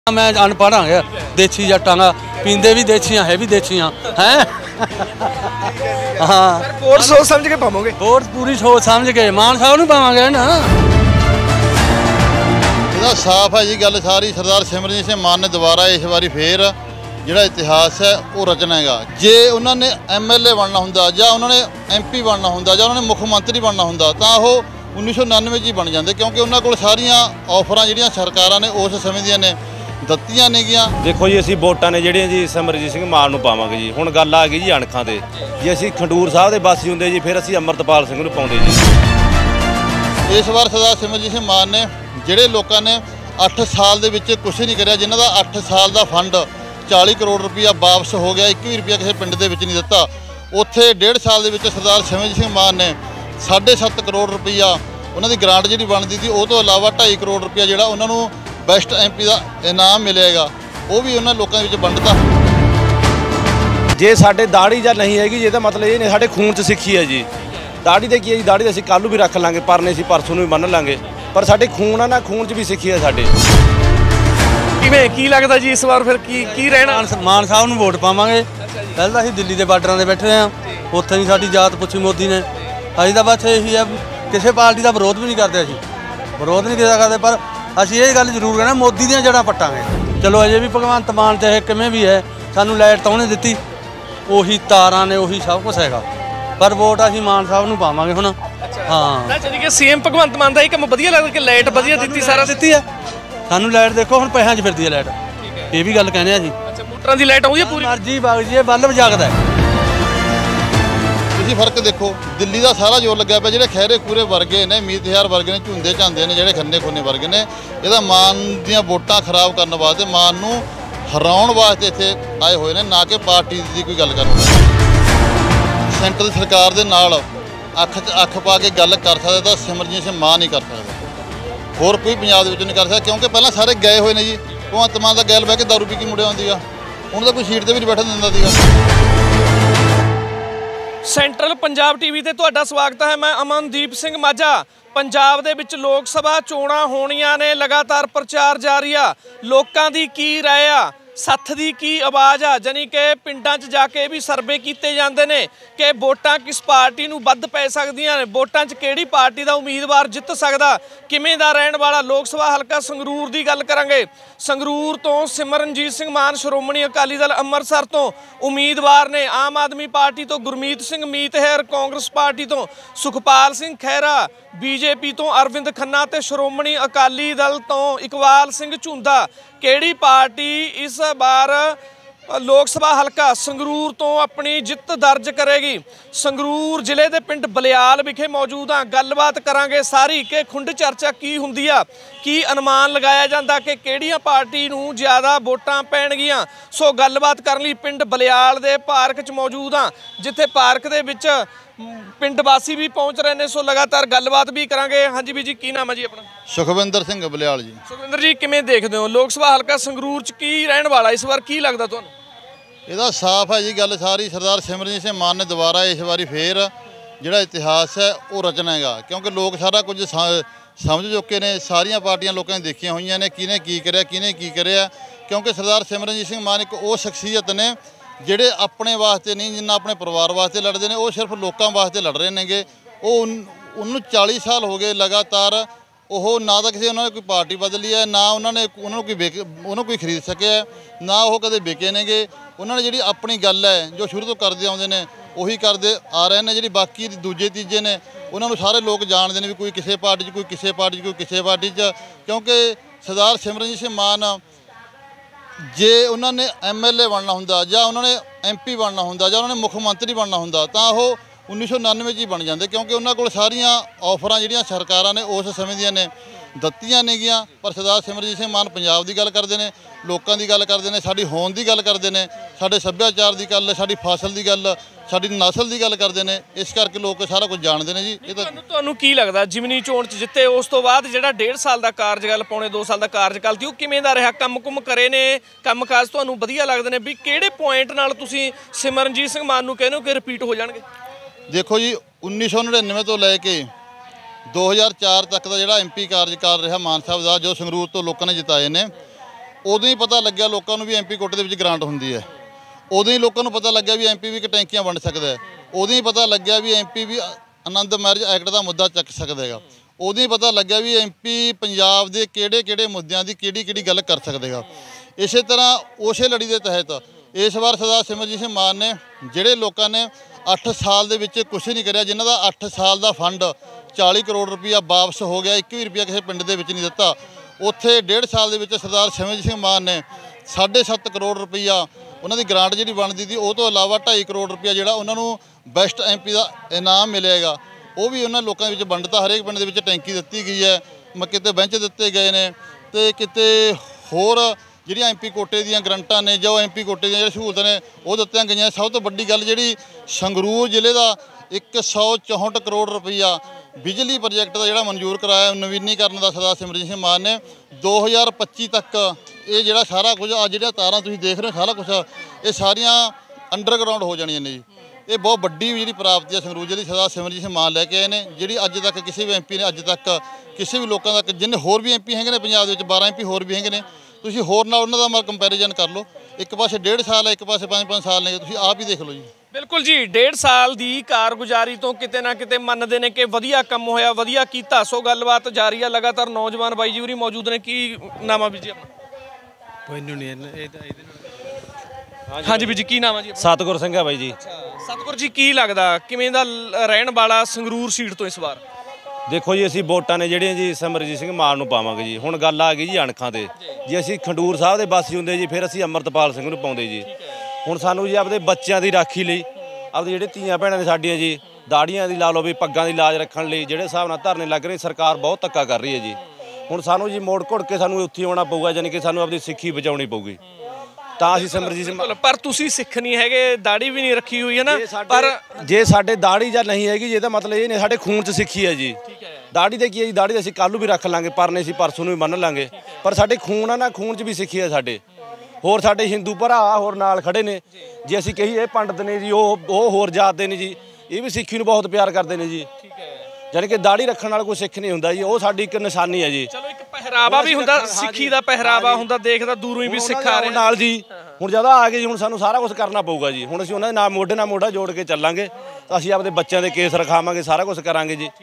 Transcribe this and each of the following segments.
मैं अनपढ़ हाँ देसी जट्टां गा पींदे भी देसियां है भी देसियां हैं। हाँ वोट सोच समझ के पावोगे? वोट पूरी सोच समझ के मान साहब नूं पावांगे ना। ਇਹਦਾ ਸਾਫ਼ है जी गल सारी। सरदार सिमरनजीत ਸਿੰਘ ਮਾਨ ने दोबारा इस बारी फिर ਜਿਹੜਾ इतिहास है वो रचना हैगा। जे उन्होंने MLA बनना हुंदा ਜਾਂ उन्होंने MP बनना हुंदा ਜਾਂ उन्होंने मुख मंत्री बनना हुंदा ਤਾਂ ਉਹ 1999 ही बन जाते, क्योंकि उन्होंने कोल सारियां ऑफरां ਜਿਹੜੀਆਂ ਸਰਕਾਰਾਂ ਨੇ ਉਸ ਸਮੇਂ ਦੀਆਂ ਨੇ ਦਿੱਤੀਆਂ ਨੇਗੀਆਂ। देखो जी ਅਸੀਂ ਵੋਟਾਂ ਨੇ ਜਿਹੜੀਆਂ ਜੀ ਸਿਮਰਨਜੀਤ ਸਿੰਘ ਮਾਨ ਨੂੰ ਪਾਵਾਂਗੇ ਜੀ। ਹੁਣ ਗੱਲ ਆ ਗਈ ਜੀ ਅਣਖਾਂ ਤੇ, ਜੇ ਅਸੀਂ ਖੰਡੂਰ ਸਾਹਿਬ ਦੇ ਵਾਸੀ ਹੁੰਦੇ ਜੀ ਫਿਰ ਅਸੀਂ ਅਮਰਤਪਾਲ ਸਿੰਘ ਨੂੰ ਪਾਉਂਦੇ ਜੀ। ਇਸ ਵਾਰ ਸਰਦਾਰ ਸਿਮਰਨਜੀਤ ਸਿੰਘ ਮਾਨ ਨੇ ਜਿਹੜੇ ਲੋਕਾਂ ਨੇ 8 ਸਾਲ ਦੇ ਵਿੱਚ ਕੁਝ ਨਹੀਂ ਕਰਿਆ, ਜਿਨ੍ਹਾਂ ਦਾ 8 ਸਾਲ ਦਾ ਫੰਡ 40 ਕਰੋੜ ਰੁਪਇਆ ਵਾਪਸ ਹੋ ਗਿਆ, 1 ਵੀ ਰੁਪਇਆ ਕਿਸੇ ਪਿੰਡ ਦੇ ਵਿੱਚ ਨਹੀਂ ਦਿੱਤਾ, ਉੱਥੇ 1.5 ਸਾਲ ਦੇ ਵਿੱਚ ਸਰਦਾਰ ਸਿਮਰਨਜੀਤ ਸਿੰਘ ਮਾਨ ਨੇ 7.5 ਕਰੋੜ ਰੁਪਇਆ ਉਹਨਾਂ ਦੀ ਗ੍ਰਾਂਟ ਜਿਹੜੀ ਬਣਦੀ ਸੀ, ਉਹ ਤੋਂ ਇਲਾਵਾ 2.5 ਕਰੋੜ ਰੁਪਇਆ ਜਿਹੜਾ ਉਹਨਾਂ ਨੂੰ ਬੈਸਟ MP ਦਾ ਇਨਾਮ ਮਿਲੇਗਾ ਉਹ ਵੀ ਉਹਨਾਂ ਲੋਕਾਂ ਦੇ ਵਿੱਚ ਵੰਡਤਾ। ਜੇ ਸਾਡੇ ਦਾੜੀ ਜਾਂ ਨਹੀਂ ਹੈਗੀ ਜੀ, ਇਹਦਾ ਮਤਲਬ ਇਹ ਨਹੀਂ ਸਾਡੇ ਖੂਨ 'ਚ ਸਿੱਖੀ ਹੈ ਜੀ। ਦਾੜੀ ਦੇ ਕੀ ਹੈ ਜੀ, ਦਾੜੀ ਦੇ ਅਸੀਂ ਕੱਲ੍ਹ ਨੂੰ ਵੀ ਰੱਖ ਲਾਂਗੇ, ਪਰਨੇ ਅਸੀਂ ਪਰਸੋਂ ਨੂੰ ਵੀ ਬੰਨ੍ਹ ਲਾਂਗੇ, ਪਰ ਸਾਡੇ ਖੂਨ ਆ ਨਾ, ਖੂਨ 'ਚ ਵੀ ਸਿੱਖੀ ਹੈ ਸਾਡੇ। ਕਿਵੇਂ ਕੀ ਲੱਗਦਾ ਜੀ ਇਸ ਵਾਰ ਫਿਰ ਕੀ ਰਹਿਣਾ? ਮਾਨ ਸਾਹਿਬ ਨੂੰ ਵੋਟ ਪਾਵਾਂਗੇ। ਪਹਿਲਾਂ ਤਾਂ ਅਸੀਂ ਦਿੱਲੀ ਦੇ ਬਾਰਡਰਾਂ ਦੇ ਬੈਠੇ ਹਾਂ, ਉੱਥੇ ਨਹੀਂ ਸਾਡੀ ਜਾਤ ਪੁੱਛੀ ਮੋਦੀ ਨੇ। ਅਸੀਂ ਤਾਂ ਬਸ ਇਹੀ ਹੈ, ਕਿਸੇ ਪਾਰਟੀ ਦਾ ਵਿਰੋਧ ਵੀ ਨਹੀਂ ਕਰਦੇ, ਅਸੀਂ ਵਿਰੋਧ ਨਹੀਂ ਕਿਸੇ ਕਰਦੇ, ਪਰ ਅਸੀਂ ਇਹ ਗੱਲ ਜ਼ਰੂਰ ਕਹਿਣਾ ਮੋਦੀ ਦੀਆਂ ਜੜ੍ਹਾਂ ਪੱਟਾਂਗੇ। ਚਲੋ ਅਜੇ ਵੀ ਭਗਵੰਤ ਮਾਨ ਚਾਹੇ ਕਿਵੇਂ ਵੀ ਹੈ, ਸਾਨੂੰ ਲਾਈਟ ਤਾਂ ਉਹਨੇ ਦਿੱਤੀ, ਉਹੀ ਤਾਰਾਂ ਨੇ, ਉਹੀ ਸਭ ਕੁਛ ਹੈਗਾ, ਪਰ ਵੋਟ ਅਸੀਂ ਮਾਨ ਸਾਹਿਬ ਨੂੰ ਪਾਵਾਂਗੇ ਹੁਣ। ਹਾਂ ਜਾਨੀ ਕਿ CM ਭਗਵੰਤ ਮਾਨ ਦਾ ਇਹ ਕੰਮ ਵਧੀਆ ਲੱਗਦਾ ਕਿ ਲਾਈਟ ਵਧੀਆ ਦਿੱਤੀ, ਸਾਰਾ ਦਿੱਤੀ ਹੈ ਸਾਨੂੰ ਲਾਈਟ। ਦੇਖੋ ਹੁਣ ਪੈਸਿਆਂ 'ਚ ਫਿਰਦੀ ਹੈ ਲਾਈਟ, ਇਹ ਵੀ ਗੱਲ ਕਹਿੰਦੇ ਆ ਜੀ। ਅੱਛਾ ਮੋਟਰਾਂ ਦੀ ਲਾਈਟ ਆਉਂਦੀ ਹੈ ਪੂਰੀ? ਮਰਜੀ ਬਾਗ ਜੀ, ਇਹ ਬੱਲਬ ਜਗਦਾ ਹੈ। ਤੁਸੀਂ ਫਰਕ ਦੇਖੋ, ਦਿੱਲੀ ਦਾ ਸਾਰਾ ਜੋਰ ਲੱਗਿਆ ਪਿਆ, ਜਿਹੜੇ ਖਹਿਰੇ ਖੂਰੇ ਵਰਗੇ ਨੇ, ਮੀਤ ਹਜ਼ਾਰ ਵਰਗੇ ਨੇ, ਝੁੰਦੇ ਝਾਂਦੇ ਨੇ, ਜਿਹੜੇ ਖੰਨੇ ਖੁੰਨੇ ਵਰਗੇ ਨੇ, ਇਹਦਾ ਮਾਨ ਦੀਆਂ ਵੋਟਾਂ ਖਰਾਬ ਕਰਨ ਵਾਸਤੇ, ਮਾਨ ਨੂੰ ਹਰਾਉਣ ਵਾਸਤੇ ਇੱਥੇ ਆਏ ਹੋਏ ਨੇ, ਨਾ ਕਿ ਪਾਰਟੀ ਦੀ ਕੋਈ ਗੱਲ ਕਰਨ। ਸੈਂਟਰ ਸਰਕਾਰ ਦੇ ਨਾਲ ਅੱਖ 'ਚ ਅੱਖ ਪਾ ਕੇ ਗੱਲ ਕਰ ਸਕਦਾ ਤਾਂ ਸਿਮਰਨਜੀਤ ਸਿੰਘ ਮਾਨ ਹੀ ਕਰ ਸਕਦਾ, ਹੋਰ ਕੋਈ ਪੰਜਾਬ ਦੇ ਵਿੱਚ ਨਹੀਂ ਕਰ ਸਕਦਾ, ਕਿਉਂਕਿ ਪਹਿਲਾਂ ਸਾਰੇ ਗਏ ਹੋਏ ਨੇ ਜੀ। ਭਗਵੰਤ ਮਾਨ ਦਾ ਗੈਲ ਬਹਿ ਕੇ ਦਾਰੂ ਪੀ ਕੇ ਮੁੜਿਆ ਆਉਂਦੀ ਆ, ਹੁਣ ਤਾਂ ਕੋਈ ਸੀਟ ਤੇ ਵੀ ਨਹੀਂ ਬੈਠਣ ਦਿੰਦਾ ਸੀਗਾ। ਸੈਂਟਰਲ ਪੰਜਾਬ TV ਤੇ ਤੁਹਾਡਾ ਸਵਾਗਤ ਹੈ। ਮੈਂ ਅਮਨਦੀਪ ਸਿੰਘ ਮਾਝਾ। ਪੰਜਾਬ ਦੇ ਵਿੱਚ ਲੋਕ ਸਭਾ ਚੋਣਾਂ ਹੋਣੀਆਂ ਨੇ, ਲਗਾਤਾਰ ਪ੍ਰਚਾਰ ਜਾਰੀ ਆ। ਲੋਕਾਂ ਦੀ ਕੀ ਰਾਏ ਆ, ਸੱਥ ਦੀ ਕੀ ਆਵਾਜ਼ ਆ, ਜਾਨੀ ਕਿ ਪਿੰਡਾਂ 'ਚ ਜਾ ਕੇ ਵੀ ਸਰਵੇ ਕੀਤੇ ਜਾਂਦੇ ਨੇ ਕਿ ਵੋਟਾਂ ਕਿਸ ਪਾਰਟੀ ਨੂੰ ਵੱਧ ਪੈ ਸਕਦੀਆਂ ਨੇ, ਵੋਟਾਂ 'ਚ ਕਿਹੜੀ ਪਾਰਟੀ ਦਾ ਉਮੀਦਵਾਰ ਜਿੱਤ ਸਕਦਾ, ਕਿਵੇਂ ਦਾ ਰਹਿਣ ਵਾਲਾ। ਲੋਕ ਸਭਾ ਹਲਕਾ ਸੰਗਰੂਰ ਦੀ ਗੱਲ ਕਰਾਂਗੇ। ਸੰਗਰੂਰ ਤੋਂ ਸਿਮਰਨਜੀਤ ਸਿੰਘ ਮਾਨ ਸ਼੍ਰੋਮਣੀ ਅਕਾਲੀ ਦਲ ਅੰਮ੍ਰਿਤਸਰ ਤੋਂ ਉਮੀਦਵਾਰ ਨੇ। ਆਮ ਆਦਮੀ ਪਾਰਟੀ ਤੋਂ ਗੁਰਮੀਤ ਸਿੰਘ ਮੀਤਹਿਰ, ਕਾਂਗਰਸ ਪਾਰਟੀ ਤੋਂ ਸੁਖਪਾਲ ਸਿੰਘ ਖਹਿਰਾ, BJP ਤੋਂ ਅਰਵਿੰਦ ਖੰਨਾ ਤੇ ਸ਼੍ਰੋਮਣੀ ਅਕਾਲੀ ਦਲ ਤੋਂ ਇਕਬਾਲ ਸਿੰਘ ਝੁੰਦਾ। ਕਿਹੜੀ ਪਾਰਟੀ ਇਸ ਵਾਰ ਲੋਕ ਸਭਾ ਹਲਕਾ ਸੰਗਰੂਰ ਤੋਂ ਆਪਣੀ ਜਿੱਤ ਦਰਜ ਕਰੇਗੀ? ਸੰਗਰੂਰ ਜ਼ਿਲ੍ਹੇ ਦੇ ਪਿੰਡ ਬਲਿਆਲ ਵਿਖੇ ਮੌਜੂਦ ਹਾਂ, ਗੱਲਬਾਤ ਕਰਾਂਗੇ ਸਾਰੀ ਕਿ ਖੁੰਡ ਚਰਚਾ ਕੀ ਹੁੰਦੀ ਆ, ਕੀ ਅਨੁਮਾਨ ਲਗਾਇਆ ਜਾਂਦਾ ਕਿ ਕਿਹੜੀਆਂ ਪਾਰਟੀ ਨੂੰ ਜ਼ਿਆਦਾ ਵੋਟਾਂ ਪੈਣਗੀਆਂ। ਸੋ ਗੱਲਬਾਤ ਕਰਨ ਲਈ ਪਿੰਡ ਬਲਿਆਲ ਦੇ ਪਾਰਕ 'ਚ ਮੌਜੂਦ ਹਾਂ, ਜਿੱਥੇ ਪਾਰਕ ਦੇ ਵਿੱਚ ਪਿੰਡ ਵਾਸੀ ਵੀ ਪਹੁੰਚ ਰਹੇ ਨੇ। ਸੋ ਲਗਾਤਾਰ ਗੱਲਬਾਤ ਵੀ ਕਰਾਂਗੇ। ਹਾਂਜੀ ਵੀ ਜੀ, ਕੀ ਨਾਮ ਹੈ ਜੀ ਆਪਣਾ? ਸੁਖਵਿੰਦਰ ਸਿੰਘ ਬਲਿਆਲ ਜੀ। ਸੁਖਵਿੰਦਰ ਜੀ, ਕਿਵੇਂ ਦੇਖਦੇ ਹੋ ਲੋਕ ਸਭਾ ਹਲਕਾ ਸੰਗਰੂਰ 'ਚ ਕੀ ਰਹਿਣ ਵਾਲਾ ਇਸ ਵਾਰ, ਕੀ ਲੱਗਦਾ ਤੁਹਾਨੂੰ? ਇਹਦਾ ਸਾਫ਼ ਹੈ ਜੀ ਗੱਲ ਸਾਰੀ। ਸਰਦਾਰ ਸਿਮਰਨਜੀਤ ਸਿੰਘ ਮਾਨ ਨੇ ਦੁਬਾਰਾ ਇਸ ਵਾਰੀ ਫੇਰ ਜਿਹੜਾ ਇਤਿਹਾਸ ਹੈ ਉਹ ਰਚਨਾ ਹੈਗਾ, ਕਿਉਂਕਿ ਲੋਕ ਸਾਰਾ ਕੁਝ ਸਮਝ ਚੁੱਕੇ ਨੇ। ਸਾਰੀਆਂ ਪਾਰਟੀਆਂ ਲੋਕਾਂ ਨੇ ਦੇਖੀਆਂ ਹੋਈਆਂ ਨੇ, ਕਿਹਨੇ ਕੀ ਕਰਿਆ ਕਿਹਨੇ ਕੀ ਕਰਿਆ, ਕਿਉਂਕਿ ਸਰਦਾਰ ਸਿਮਰਨਜੀਤ ਸਿੰਘ ਮਾਨ ਇੱਕ ਉਹ ਸ਼ਖਸੀਅਤ ਨੇ ਜਿਹੜੇ ਆਪਣੇ ਵਾਸਤੇ ਨਹੀਂ, ਜਿੰਨਾ ਆਪਣੇ ਪਰਿਵਾਰ ਵਾਸਤੇ ਲੜਦੇ ਨੇ, ਉਹ ਸਿਰਫ ਲੋਕਾਂ ਵਾਸਤੇ ਲੜ ਰਹੇ ਨੇਗੇ। ਉਹਨੂੰ 40 ਸਾਲ ਹੋ ਗਏ ਲਗਾਤਾਰ, ਉਹ ਨਾ ਤਾਂ ਕਿਸੇ ਉਹਨਾਂ ਨੇ ਕੋਈ ਪਾਰਟੀ ਬਦਲੀ ਹੈ, ਨਾ ਉਹਨਾਂ ਨੂੰ ਕੋਈ ਖਰੀਦ ਸਕਿਆ, ਨਾ ਉਹ ਕਦੇ ਵਿਕੇ ਨੇਗੇ। ਉਹਨਾਂ ਨੇ ਜਿਹੜੀ ਆਪਣੀ ਗੱਲ ਹੈ ਜੋ ਸ਼ੁਰੂ ਤੋਂ ਕਰਦੇ ਆਉਂਦੇ ਨੇ ਉਹੀ ਕਰਦੇ ਆ ਰਹੇ ਨੇ। ਜਿਹੜੀ ਬਾਕੀ ਦੂਜੇ ਤੀਜੇ ਨੇ ਉਹਨਾਂ ਨੂੰ ਸਾਰੇ ਲੋਕ ਜਾਣਦੇ ਨੇ ਵੀ ਕੋਈ ਕਿਸੇ ਪਾਰਟੀ 'ਚ, ਕੋਈ ਕਿਸੇ ਪਾਰਟੀ 'ਚ, ਕੋਈ ਕਿਸੇ ਪਾਰਟੀ 'ਚ, ਕਿਉਂਕਿ ਸਰਦਾਰ ਸਿਮਰਨਜੀਤ ਸਿੰਘ ਮਾਨ ਜੇ ਉਹਨਾਂ ਨੇ MLA ਬਣਨਾ ਹੁੰਦਾ ਜਾਂ ਉਹਨਾਂ ਨੇ MP ਬਣਨਾ ਹੁੰਦਾ ਜਾਂ ਉਹਨਾਂ ਨੇ ਮੁੱਖ ਮੰਤਰੀ ਬਣਨਾ ਹੁੰਦਾ ਤਾਂ ਉਹ 1999 'ਚ ਹੀ ਬਣ ਜਾਂਦੇ, ਕਿਉਂਕਿ ਉਹਨਾਂ ਕੋਲ ਸਾਰੀਆਂ ਆਫਰਾਂ ਜਿਹੜੀਆਂ ਸਰਕਾਰਾਂ ਨੇ ਉਸ ਸਮੇਂ ਦੀਆਂ ਨੇ ਦਿੱਤੀਆਂ ਨੇਗੀਆਂ। ਪਰ ਸਰਦਾਰ ਸਿਮਰਨਜੀਤ ਸਿੰਘ ਮਾਨ ਪੰਜਾਬ ਦੀ ਗੱਲ ਕਰਦੇ ਨੇ, ਲੋਕਾਂ ਦੀ ਗੱਲ ਕਰਦੇ ਨੇ, ਸਾਡੀ ਹੋਂਦ ਦੀ ਗੱਲ ਕਰਦੇ ਨੇ, ਸਾਡੇ ਸੱਭਿਆਚਾਰ ਦੀ ਗੱਲ, ਸਾਡੀ ਫਸਲ ਦੀ ਗੱਲ, ਸਾਡੀ ਨਸਲ ਦੀ ਗੱਲ ਕਰਦੇ ਨੇ। ਇਸ ਕਰਕੇ ਲੋਕ ਸਾਰਾ ਕੁਝ ਜਾਣਦੇ ਨੇ ਜੀ। ਇਹ ਤਾਂ ਤੁਹਾਨੂੰ ਕੀ ਲੱਗਦਾ ਜਿਮਨੀ ਚੋਣ 'ਚ ਜਿੱਤੇ ਉਸ ਤੋਂ ਬਾਅਦ ਜਿਹੜਾ 1.5 ਸਾਲ ਦਾ ਕਾਰਜਕਾਲ, ਪੌਣੇ 2 ਸਾਲ ਦਾ ਕਾਰਜਕਾਲ ਸੀ, ਉਹ ਕਿਵੇਂ ਦਾ ਰਿਹਾ? ਕੰਮ ਕਰੇ ਨੇ, ਕੰਮਕਾਜ ਤੁਹਾਨੂੰ ਵਧੀਆ ਲੱਗਦੇ ਨੇ? ਵੀ ਕਿਹੜੇ ਪੁਆਇੰਟ ਨਾਲ ਤੁਸੀਂ ਸਿਮਰਨਜੀਤ ਸਿੰਘ ਮਾਨ ਨੂੰ ਕਹਿੰਦੇ ਹੋ ਕਿ ਰਿਪੀਟ ਹੋ ਜਾਣਗੇ? ਦੇਖੋ ਜੀ, 1999 ਤੋਂ ਲੈ ਕੇ 2004 ਤੱਕ ਦਾ ਜਿਹੜਾ MP ਕਾਰਜਕਾਲ ਰਿਹਾ ਮਾਨ ਸਾਹਿਬ ਦਾ, ਜੋ ਸੰਗਰੂਰ ਤੋਂ ਲੋਕਾਂ ਨੇ ਜਿਤਾਏ ਨੇ, ਉਦੋਂ ਹੀ ਪਤਾ ਲੱਗਿਆ ਲੋਕਾਂ ਨੂੰ ਵੀ ਐਮਪੀ ਕੋਟੇ ਦੇ ਵਿੱਚ ਗ੍ਰਾਂਟ ਹੁੰਦੀ ਹੈ। ਉਦੋਂ ਹੀ ਲੋਕਾਂ ਨੂੰ ਪਤਾ ਲੱਗਿਆ ਵੀ ਐਮਪੀ ਵੀ ਟੈਂਕੀਆਂ ਵੰਡ ਸਕਦਾ ਹੈ। ਉਦੋਂ ਹੀ ਪਤਾ ਲੱਗਿਆ ਵੀ ਐਮਪੀ ਵੀ ਆਨੰਦ ਮੈਰਿਜ ਐਕਟ ਦਾ ਮੁੱਦਾ ਚੱਕ ਸਕਦਾ ਹੈਗਾ। ਉਦੋਂ ਹੀ ਪਤਾ ਲੱਗਿਆ ਵੀ ਐਮਪੀ ਪੰਜਾਬ ਦੇ ਕਿਹੜੇ ਮੁੱਦਿਆਂ ਦੀ ਕਿਹੜੀ ਗੱਲ ਕਰ ਸਕਦੇਗਾ। ਇਸੇ ਤਰ੍ਹਾਂ ਉਸੇ ਲੜੀ ਦੇ ਤਹਿਤ ਇਸ ਵਾਰ ਸਰਦਾਰ ਸਿਮਰਜੀਤ ਸਿੰਘ ਮਾਨ ਨੇ ਜਿਹੜੇ ਲੋਕਾਂ ਨੇ 8 ਸਾਲ ਦੇ ਵਿੱਚ ਕੁਛ ਨਹੀਂ ਕਰਿਆ, ਜਿਨ੍ਹਾਂ ਦਾ 8 ਸਾਲ ਦਾ ਫੰਡ 40 ਕਰੋੜ ਰੁਪਈਆ ਵਾਪਸ ਹੋ ਗਿਆ, 1 ਵੀ ਰੁਪਈਆ ਕਿਸੇ ਪਿੰਡ ਦੇ ਵਿੱਚ ਨਹੀਂ ਦਿੱਤਾ, ਉੱਥੇ 1.5 ਸਾਲ ਦੇ ਵਿੱਚ ਸਰਦਾਰ ਸਿਮਰਜੀਤ ਸਿੰਘ ਮਾਨ ਨੇ 7.5 ਕਰੋੜ ਰੁਪਈਆ ਉਹਨਾਂ ਦੀ ਗ੍ਰਾਂਟ ਜਿਹੜੀ ਬਣਦੀ ਸੀ, ਉਹ ਤੋਂ ਇਲਾਵਾ 2.5 ਕਰੋੜ ਰੁਪਈਆ ਜਿਹੜਾ ਉਹਨਾਂ ਨੂੰ ਬੈਸਟ ਐਮਪੀ ਦਾ ਇਨਾਮ ਮਿਲੇਗਾ, ਉਹ ਵੀ ਉਹਨਾਂ ਲੋਕਾਂ ਦੇ ਵਿੱਚ ਵੰਡਤਾ। ਹਰੇਕ ਪਿੰਡ ਦੇ ਵਿੱਚ ਟੈਂਕੀ ਦਿੱਤੀ ਗਈ ਹੈ, ਕਿਤੇ ਬੈਂਚ ਦਿੱਤੇ ਗਏ ਨੇ ਤੇ ਕਿਤੇ ਹੋਰ ਜਿਹੜੀਆਂ ਐਮਪੀ ਕੋਟੇ ਦੀਆਂ ਗਰੰਟਾਂ ਨੇ, ਜੋ ਐਮਪੀ ਕੋਟੇ ਦੀਆਂ ਜਿਹੜੀਆਂ ਸਹੂਲਤਾਂ ਨੇ ਉਹ ਦਿੱਤੀਆਂ ਗਈਆਂ। ਸਭ ਤੋਂ ਵੱਡੀ ਗੱਲ ਜਿਹੜੀ ਸੰਗਰੂਰ ਜ਼ਿਲ੍ਹੇ ਦਾ 164 ਕਰੋੜ ਰੁਪਈਆ ਬਿਜਲੀ ਪ੍ਰੋਜੈਕਟ ਦਾ ਜਿਹੜਾ ਮਨਜ਼ੂਰ ਕਰਾਇਆ ਨਵੀਨੀਕਰਨ ਦਾ ਸਰਦਾਰ ਸਿਮਰਜੀਤ ਸਿੰਘ ਮਾਨ ਨੇ 2025 ਤੱਕ ਇਹ ਜਿਹੜਾ ਸਾਰਾ ਕੁਝ ਆ ਜਿਹੜੀਆਂ ਤਾਰਾਂ ਤੁਸੀਂ ਦੇਖ ਰਹੇ ਹੋ ਸਾਰਾ ਕੁਝ ਇਹ ਸਾਰੀਆਂ ਅੰਡਰਗਰਾਊਂਡ ਹੋ ਜਾਣੀਆਂ ਨੇ ਜੀ। ਇਹ ਬਹੁਤ ਵੱਡੀ ਜਿਹੜੀ ਪ੍ਰਾਪਤੀ ਹੈ ਸੰਗਰੂਰ ਜਿਹੜੀ ਸਰਦਾਰ ਸਿਮਰਜੀਤ ਸਿੰਘ ਮਾਨ ਲੈ ਕੇ ਆਏ ਨੇ, ਜਿਹੜੀ ਅੱਜ ਤੱਕ ਕਿਸੇ ਵੀ ਐਮਪੀ ਨੇ ਅੱਜ ਤੱਕ ਕਿਸੇ ਵੀ ਲੋਕਾਂ ਤੱਕ ਜਿੰਨੇ ਹੋਰ ਵੀ ਐਮਪੀ ਹੈਗੇ ਨੇ ਪੰਜਾਬ ਦੇ ਵਿੱਚ 12 ਐਮਪੀ ਹੋਰ ਵੀ ਹੈਗੇ ਨੇ, ਤੁਸੀਂ ਹੋਰ ਨਾਲ ਉਹਨਾਂ ਦਾ ਮੈਂ ਕੰਪੈਰੀਜ਼ਨ ਕਰ ਲਓ। ਇੱਕ ਪਾਸੇ 1.5 ਸਾਲ ਹੈ, ਇੱਕ ਪਾਸੇ 5-5 ਸਾਲ ਨੇ, ਤੁਸੀਂ ਆਪ ਹੀ ਦੇਖ ਲਓ ਜੀ। ਬਿਲਕੁਲ ਜੀ, 1.5 ਸਾਲ ਦੀ ਕਾਰਗੁਜ਼ਾਰੀ ਤੋਂ ਕਿਤੇ ਨਾ ਕਿਤੇ ਮੰਨਦੇ ਨੇ ਕਿ ਵਧੀਆ ਕੰਮ ਹੋਇਆ, ਵਧੀਆ ਕੀਤਾ। ਸੋ ਗੱਲਬਾਤ ਜਾਰੀ ਆ, ਲਗਾਤਾਰ ਨੌਜਵਾਨ ਬਾਈ ਜੀ ਹੋਰੀ ਮੌਜੂਦ ਨੇ। ਕੀ ਨਾਮ ਆ ਵੀਰ ਜੀ ਆਪਣਾ? ਮੈਨੂੰ ਨਹੀਂ ਹਾਂਜੀ ਵੀਰ ਜੀ, ਕੀ ਨਾਮ ਆ ਜੀ? ਸਤਿਗੁਰ ਸਿੰਘ ਆ ਬਾਈ ਜੀ। ਸਤਿਗੁਰ ਜੀ, ਕੀ ਲੱਗਦਾ ਕਿਵੇਂ ਦਾ ਰਹਿਣ ਵਾਲਾ ਸੰਗਰੂਰ ਸੀਟ ਤੋਂ ਇਸ ਵਾਰ? ਦੇਖੋ ਜੀ, ਅਸੀਂ ਵੋਟਾਂ ਨੇ ਜਿਹੜੀਆਂ ਜੀ ਸਿਮਰਜੀਤ ਸਿੰਘ ਮਾਨ ਨੂੰ ਪਾਵਾਂਗੇ ਜੀ। ਹੁਣ ਗੱਲ ਆ ਗਈ ਜੀ ਅਣਖਾਂ ਤੇ, ਜੇ ਅਸੀਂ ਖੰਡੂਰ ਸਾਹਿਬ ਦੇ ਵਾਸੀ ਹੁੰਦੇ ਜੀ ਫਿਰ ਅਸੀਂ ਅੰਮ੍ਰਿਤਪਾਲ ਸਿੰਘ ਨੂੰ ਪਾਉਂਦੇ ਜੀ। ਹੁਣ ਸਾਨੂੰ ਜੀ ਆਪਦੇ ਬੱਚਿਆਂ ਦੀ ਰਾਖੀ ਲਈ, ਆਪਦੇ ਜਿਹੜੇ ਧੀਆਂ ਭੈਣਾਂ ਨੇ ਸਾਡੀਆਂ ਜੀ, ਦਾੜੀਆਂ ਦੀ ਲਾ ਲਓ ਵੀ ਪੱਗਾਂ ਦੀ ਲਾਜ ਰੱਖਣ ਲਈ ਜਿਹੜੇ ਹਿਸਾਬ ਨਾਲ ਧਰਨੇ ਲੱਗ ਰਹੇ, ਸਰਕਾਰ ਬਹੁਤ ਧੱਕਾ ਕਰ ਰਹੀ ਹੈ ਜੀ। ਹੁਣ ਸਾਨੂੰ ਜੀ ਮੋੜ ਘੁੜ ਕੇ ਸਾਨੂੰ ਉੱਥੇ ਆਉਣਾ ਪਊਗਾ, ਯਾਨੀ ਕਿ ਸਾਨੂੰ ਆਪਦੀ ਸਿੱਖੀ ਬਚਾਉਣੀ ਪਊਗੀ, ਤਾਂ ਅਸੀਂ ਸਿਮਰਜੀਤ ਸਿੰਘ। ਪਰ ਤੁਸੀਂ ਸਿੱਖ ਨਹੀਂ ਹੈਗੇ, ਦਾੜੀ ਵੀ ਨਹੀਂ ਰੱਖੀ ਹੋਈ ਹੈ ਨਾ, ਪਰ ਜੇ ਸਾਡੇ ਦਾੜੀ ਜਾਂ ਨਹੀਂ ਹੈਗੀ ਜੀ, ਇਹਦਾ ਮਤਲਬ ਇਹ ਨਹੀਂ ਸਾਡੇ ਖੂਨ 'ਚ ਸਿੱਖੀ ਹੈ ਜੀ। ਦਾੜੀ ਦੇ ਕੀ ਹੈ ਜੀ, ਦਾੜੀ ਦੇ ਅਸੀਂ ਕੱਲ੍ਹ ਨੂੰ ਵੀ ਰੱਖ ਲਾਂਗੇ, ਪਰਨੇ ਅਸੀਂ ਪਰਸੋਂ ਨੂੰ ਵੀ ਮੰਨ ਲਾਂਗੇ, ਪਰ ਸਾਡੇ ਖੂਨ ਆ ਨਾ, ਖੂਨ 'ਚ ਵੀ ਸਿੱਖੀ ਹੈ ਸਾਡੇ। ਹੋਰ ਸਾਡੇ ਹਿੰਦੂ ਭਰਾ ਹੋਰ ਨਾਲ ਖੜੇ ਨੇ, ਜੇ ਅਸੀਂ ਕਹੀਏ ਇਹ ਪੰਡਤ ਨੇ ਜੀ, ਉਹ ਹੋਰ ਜਾਤ ਦੇ ਨੇ ਜੀ, ਇਹ ਵੀ ਸਿੱਖੀ ਨੂੰ ਬਹੁਤ ਪਿਆਰ ਕਰਦੇ ਨੇ ਜੀ। ਯਾਨੀ ਕਿ ਦਾੜੀ ਰੱਖਣ ਨਾਲ ਕੋਈ ਸਿੱਖ ਨਹੀਂ ਹੁੰਦਾ ਜੀ, ਉਹ ਸਾਡੀ ਇੱਕ ਨਿਸ਼ਾਨੀ ਹੈ ਜੀ। ਚਲੋ ਇੱਕ ਪਹਿਰਾਵਾ ਵੀ ਹੁੰਦਾ, ਸਿੱਖੀ ਦਾ ਪਹਿਰਾਵਾ ਹੁੰਦਾ, ਦੇਖਦਾ ਦੂਰੋਂ ਹੀ ਵੀ ਸਿੱਖ ਆ ਰਹੇ ਨਾਲ ਜੀ। ਹੁਣ ਜਦੋਂ ਆ ਗਏ ਜੀ, ਹੁਣ ਸਾਨੂੰ ਸਾਰਾ ਕੁਝ ਕਰਨਾ ਪਊਗਾ ਜੀ। ਹੁਣ ਅਸੀਂ ਉਹਨਾਂ ਦੇ ਨਾਲ ਮੋਢੇ ਨਾਲ ਮੋਢਾ ਜੋੜ ਕੇ ਚੱਲਾਂਗੇ, ਤਾਂ ਅਸੀਂ ਆਪਦੇ ਬੱਚਿਆਂ ਦੇ ਕੇਸ ਰਖਾਵਾਂਗੇ, ਸਾਰਾ ਕੁਝ ਕਰਾਂਗੇ ਜੀ,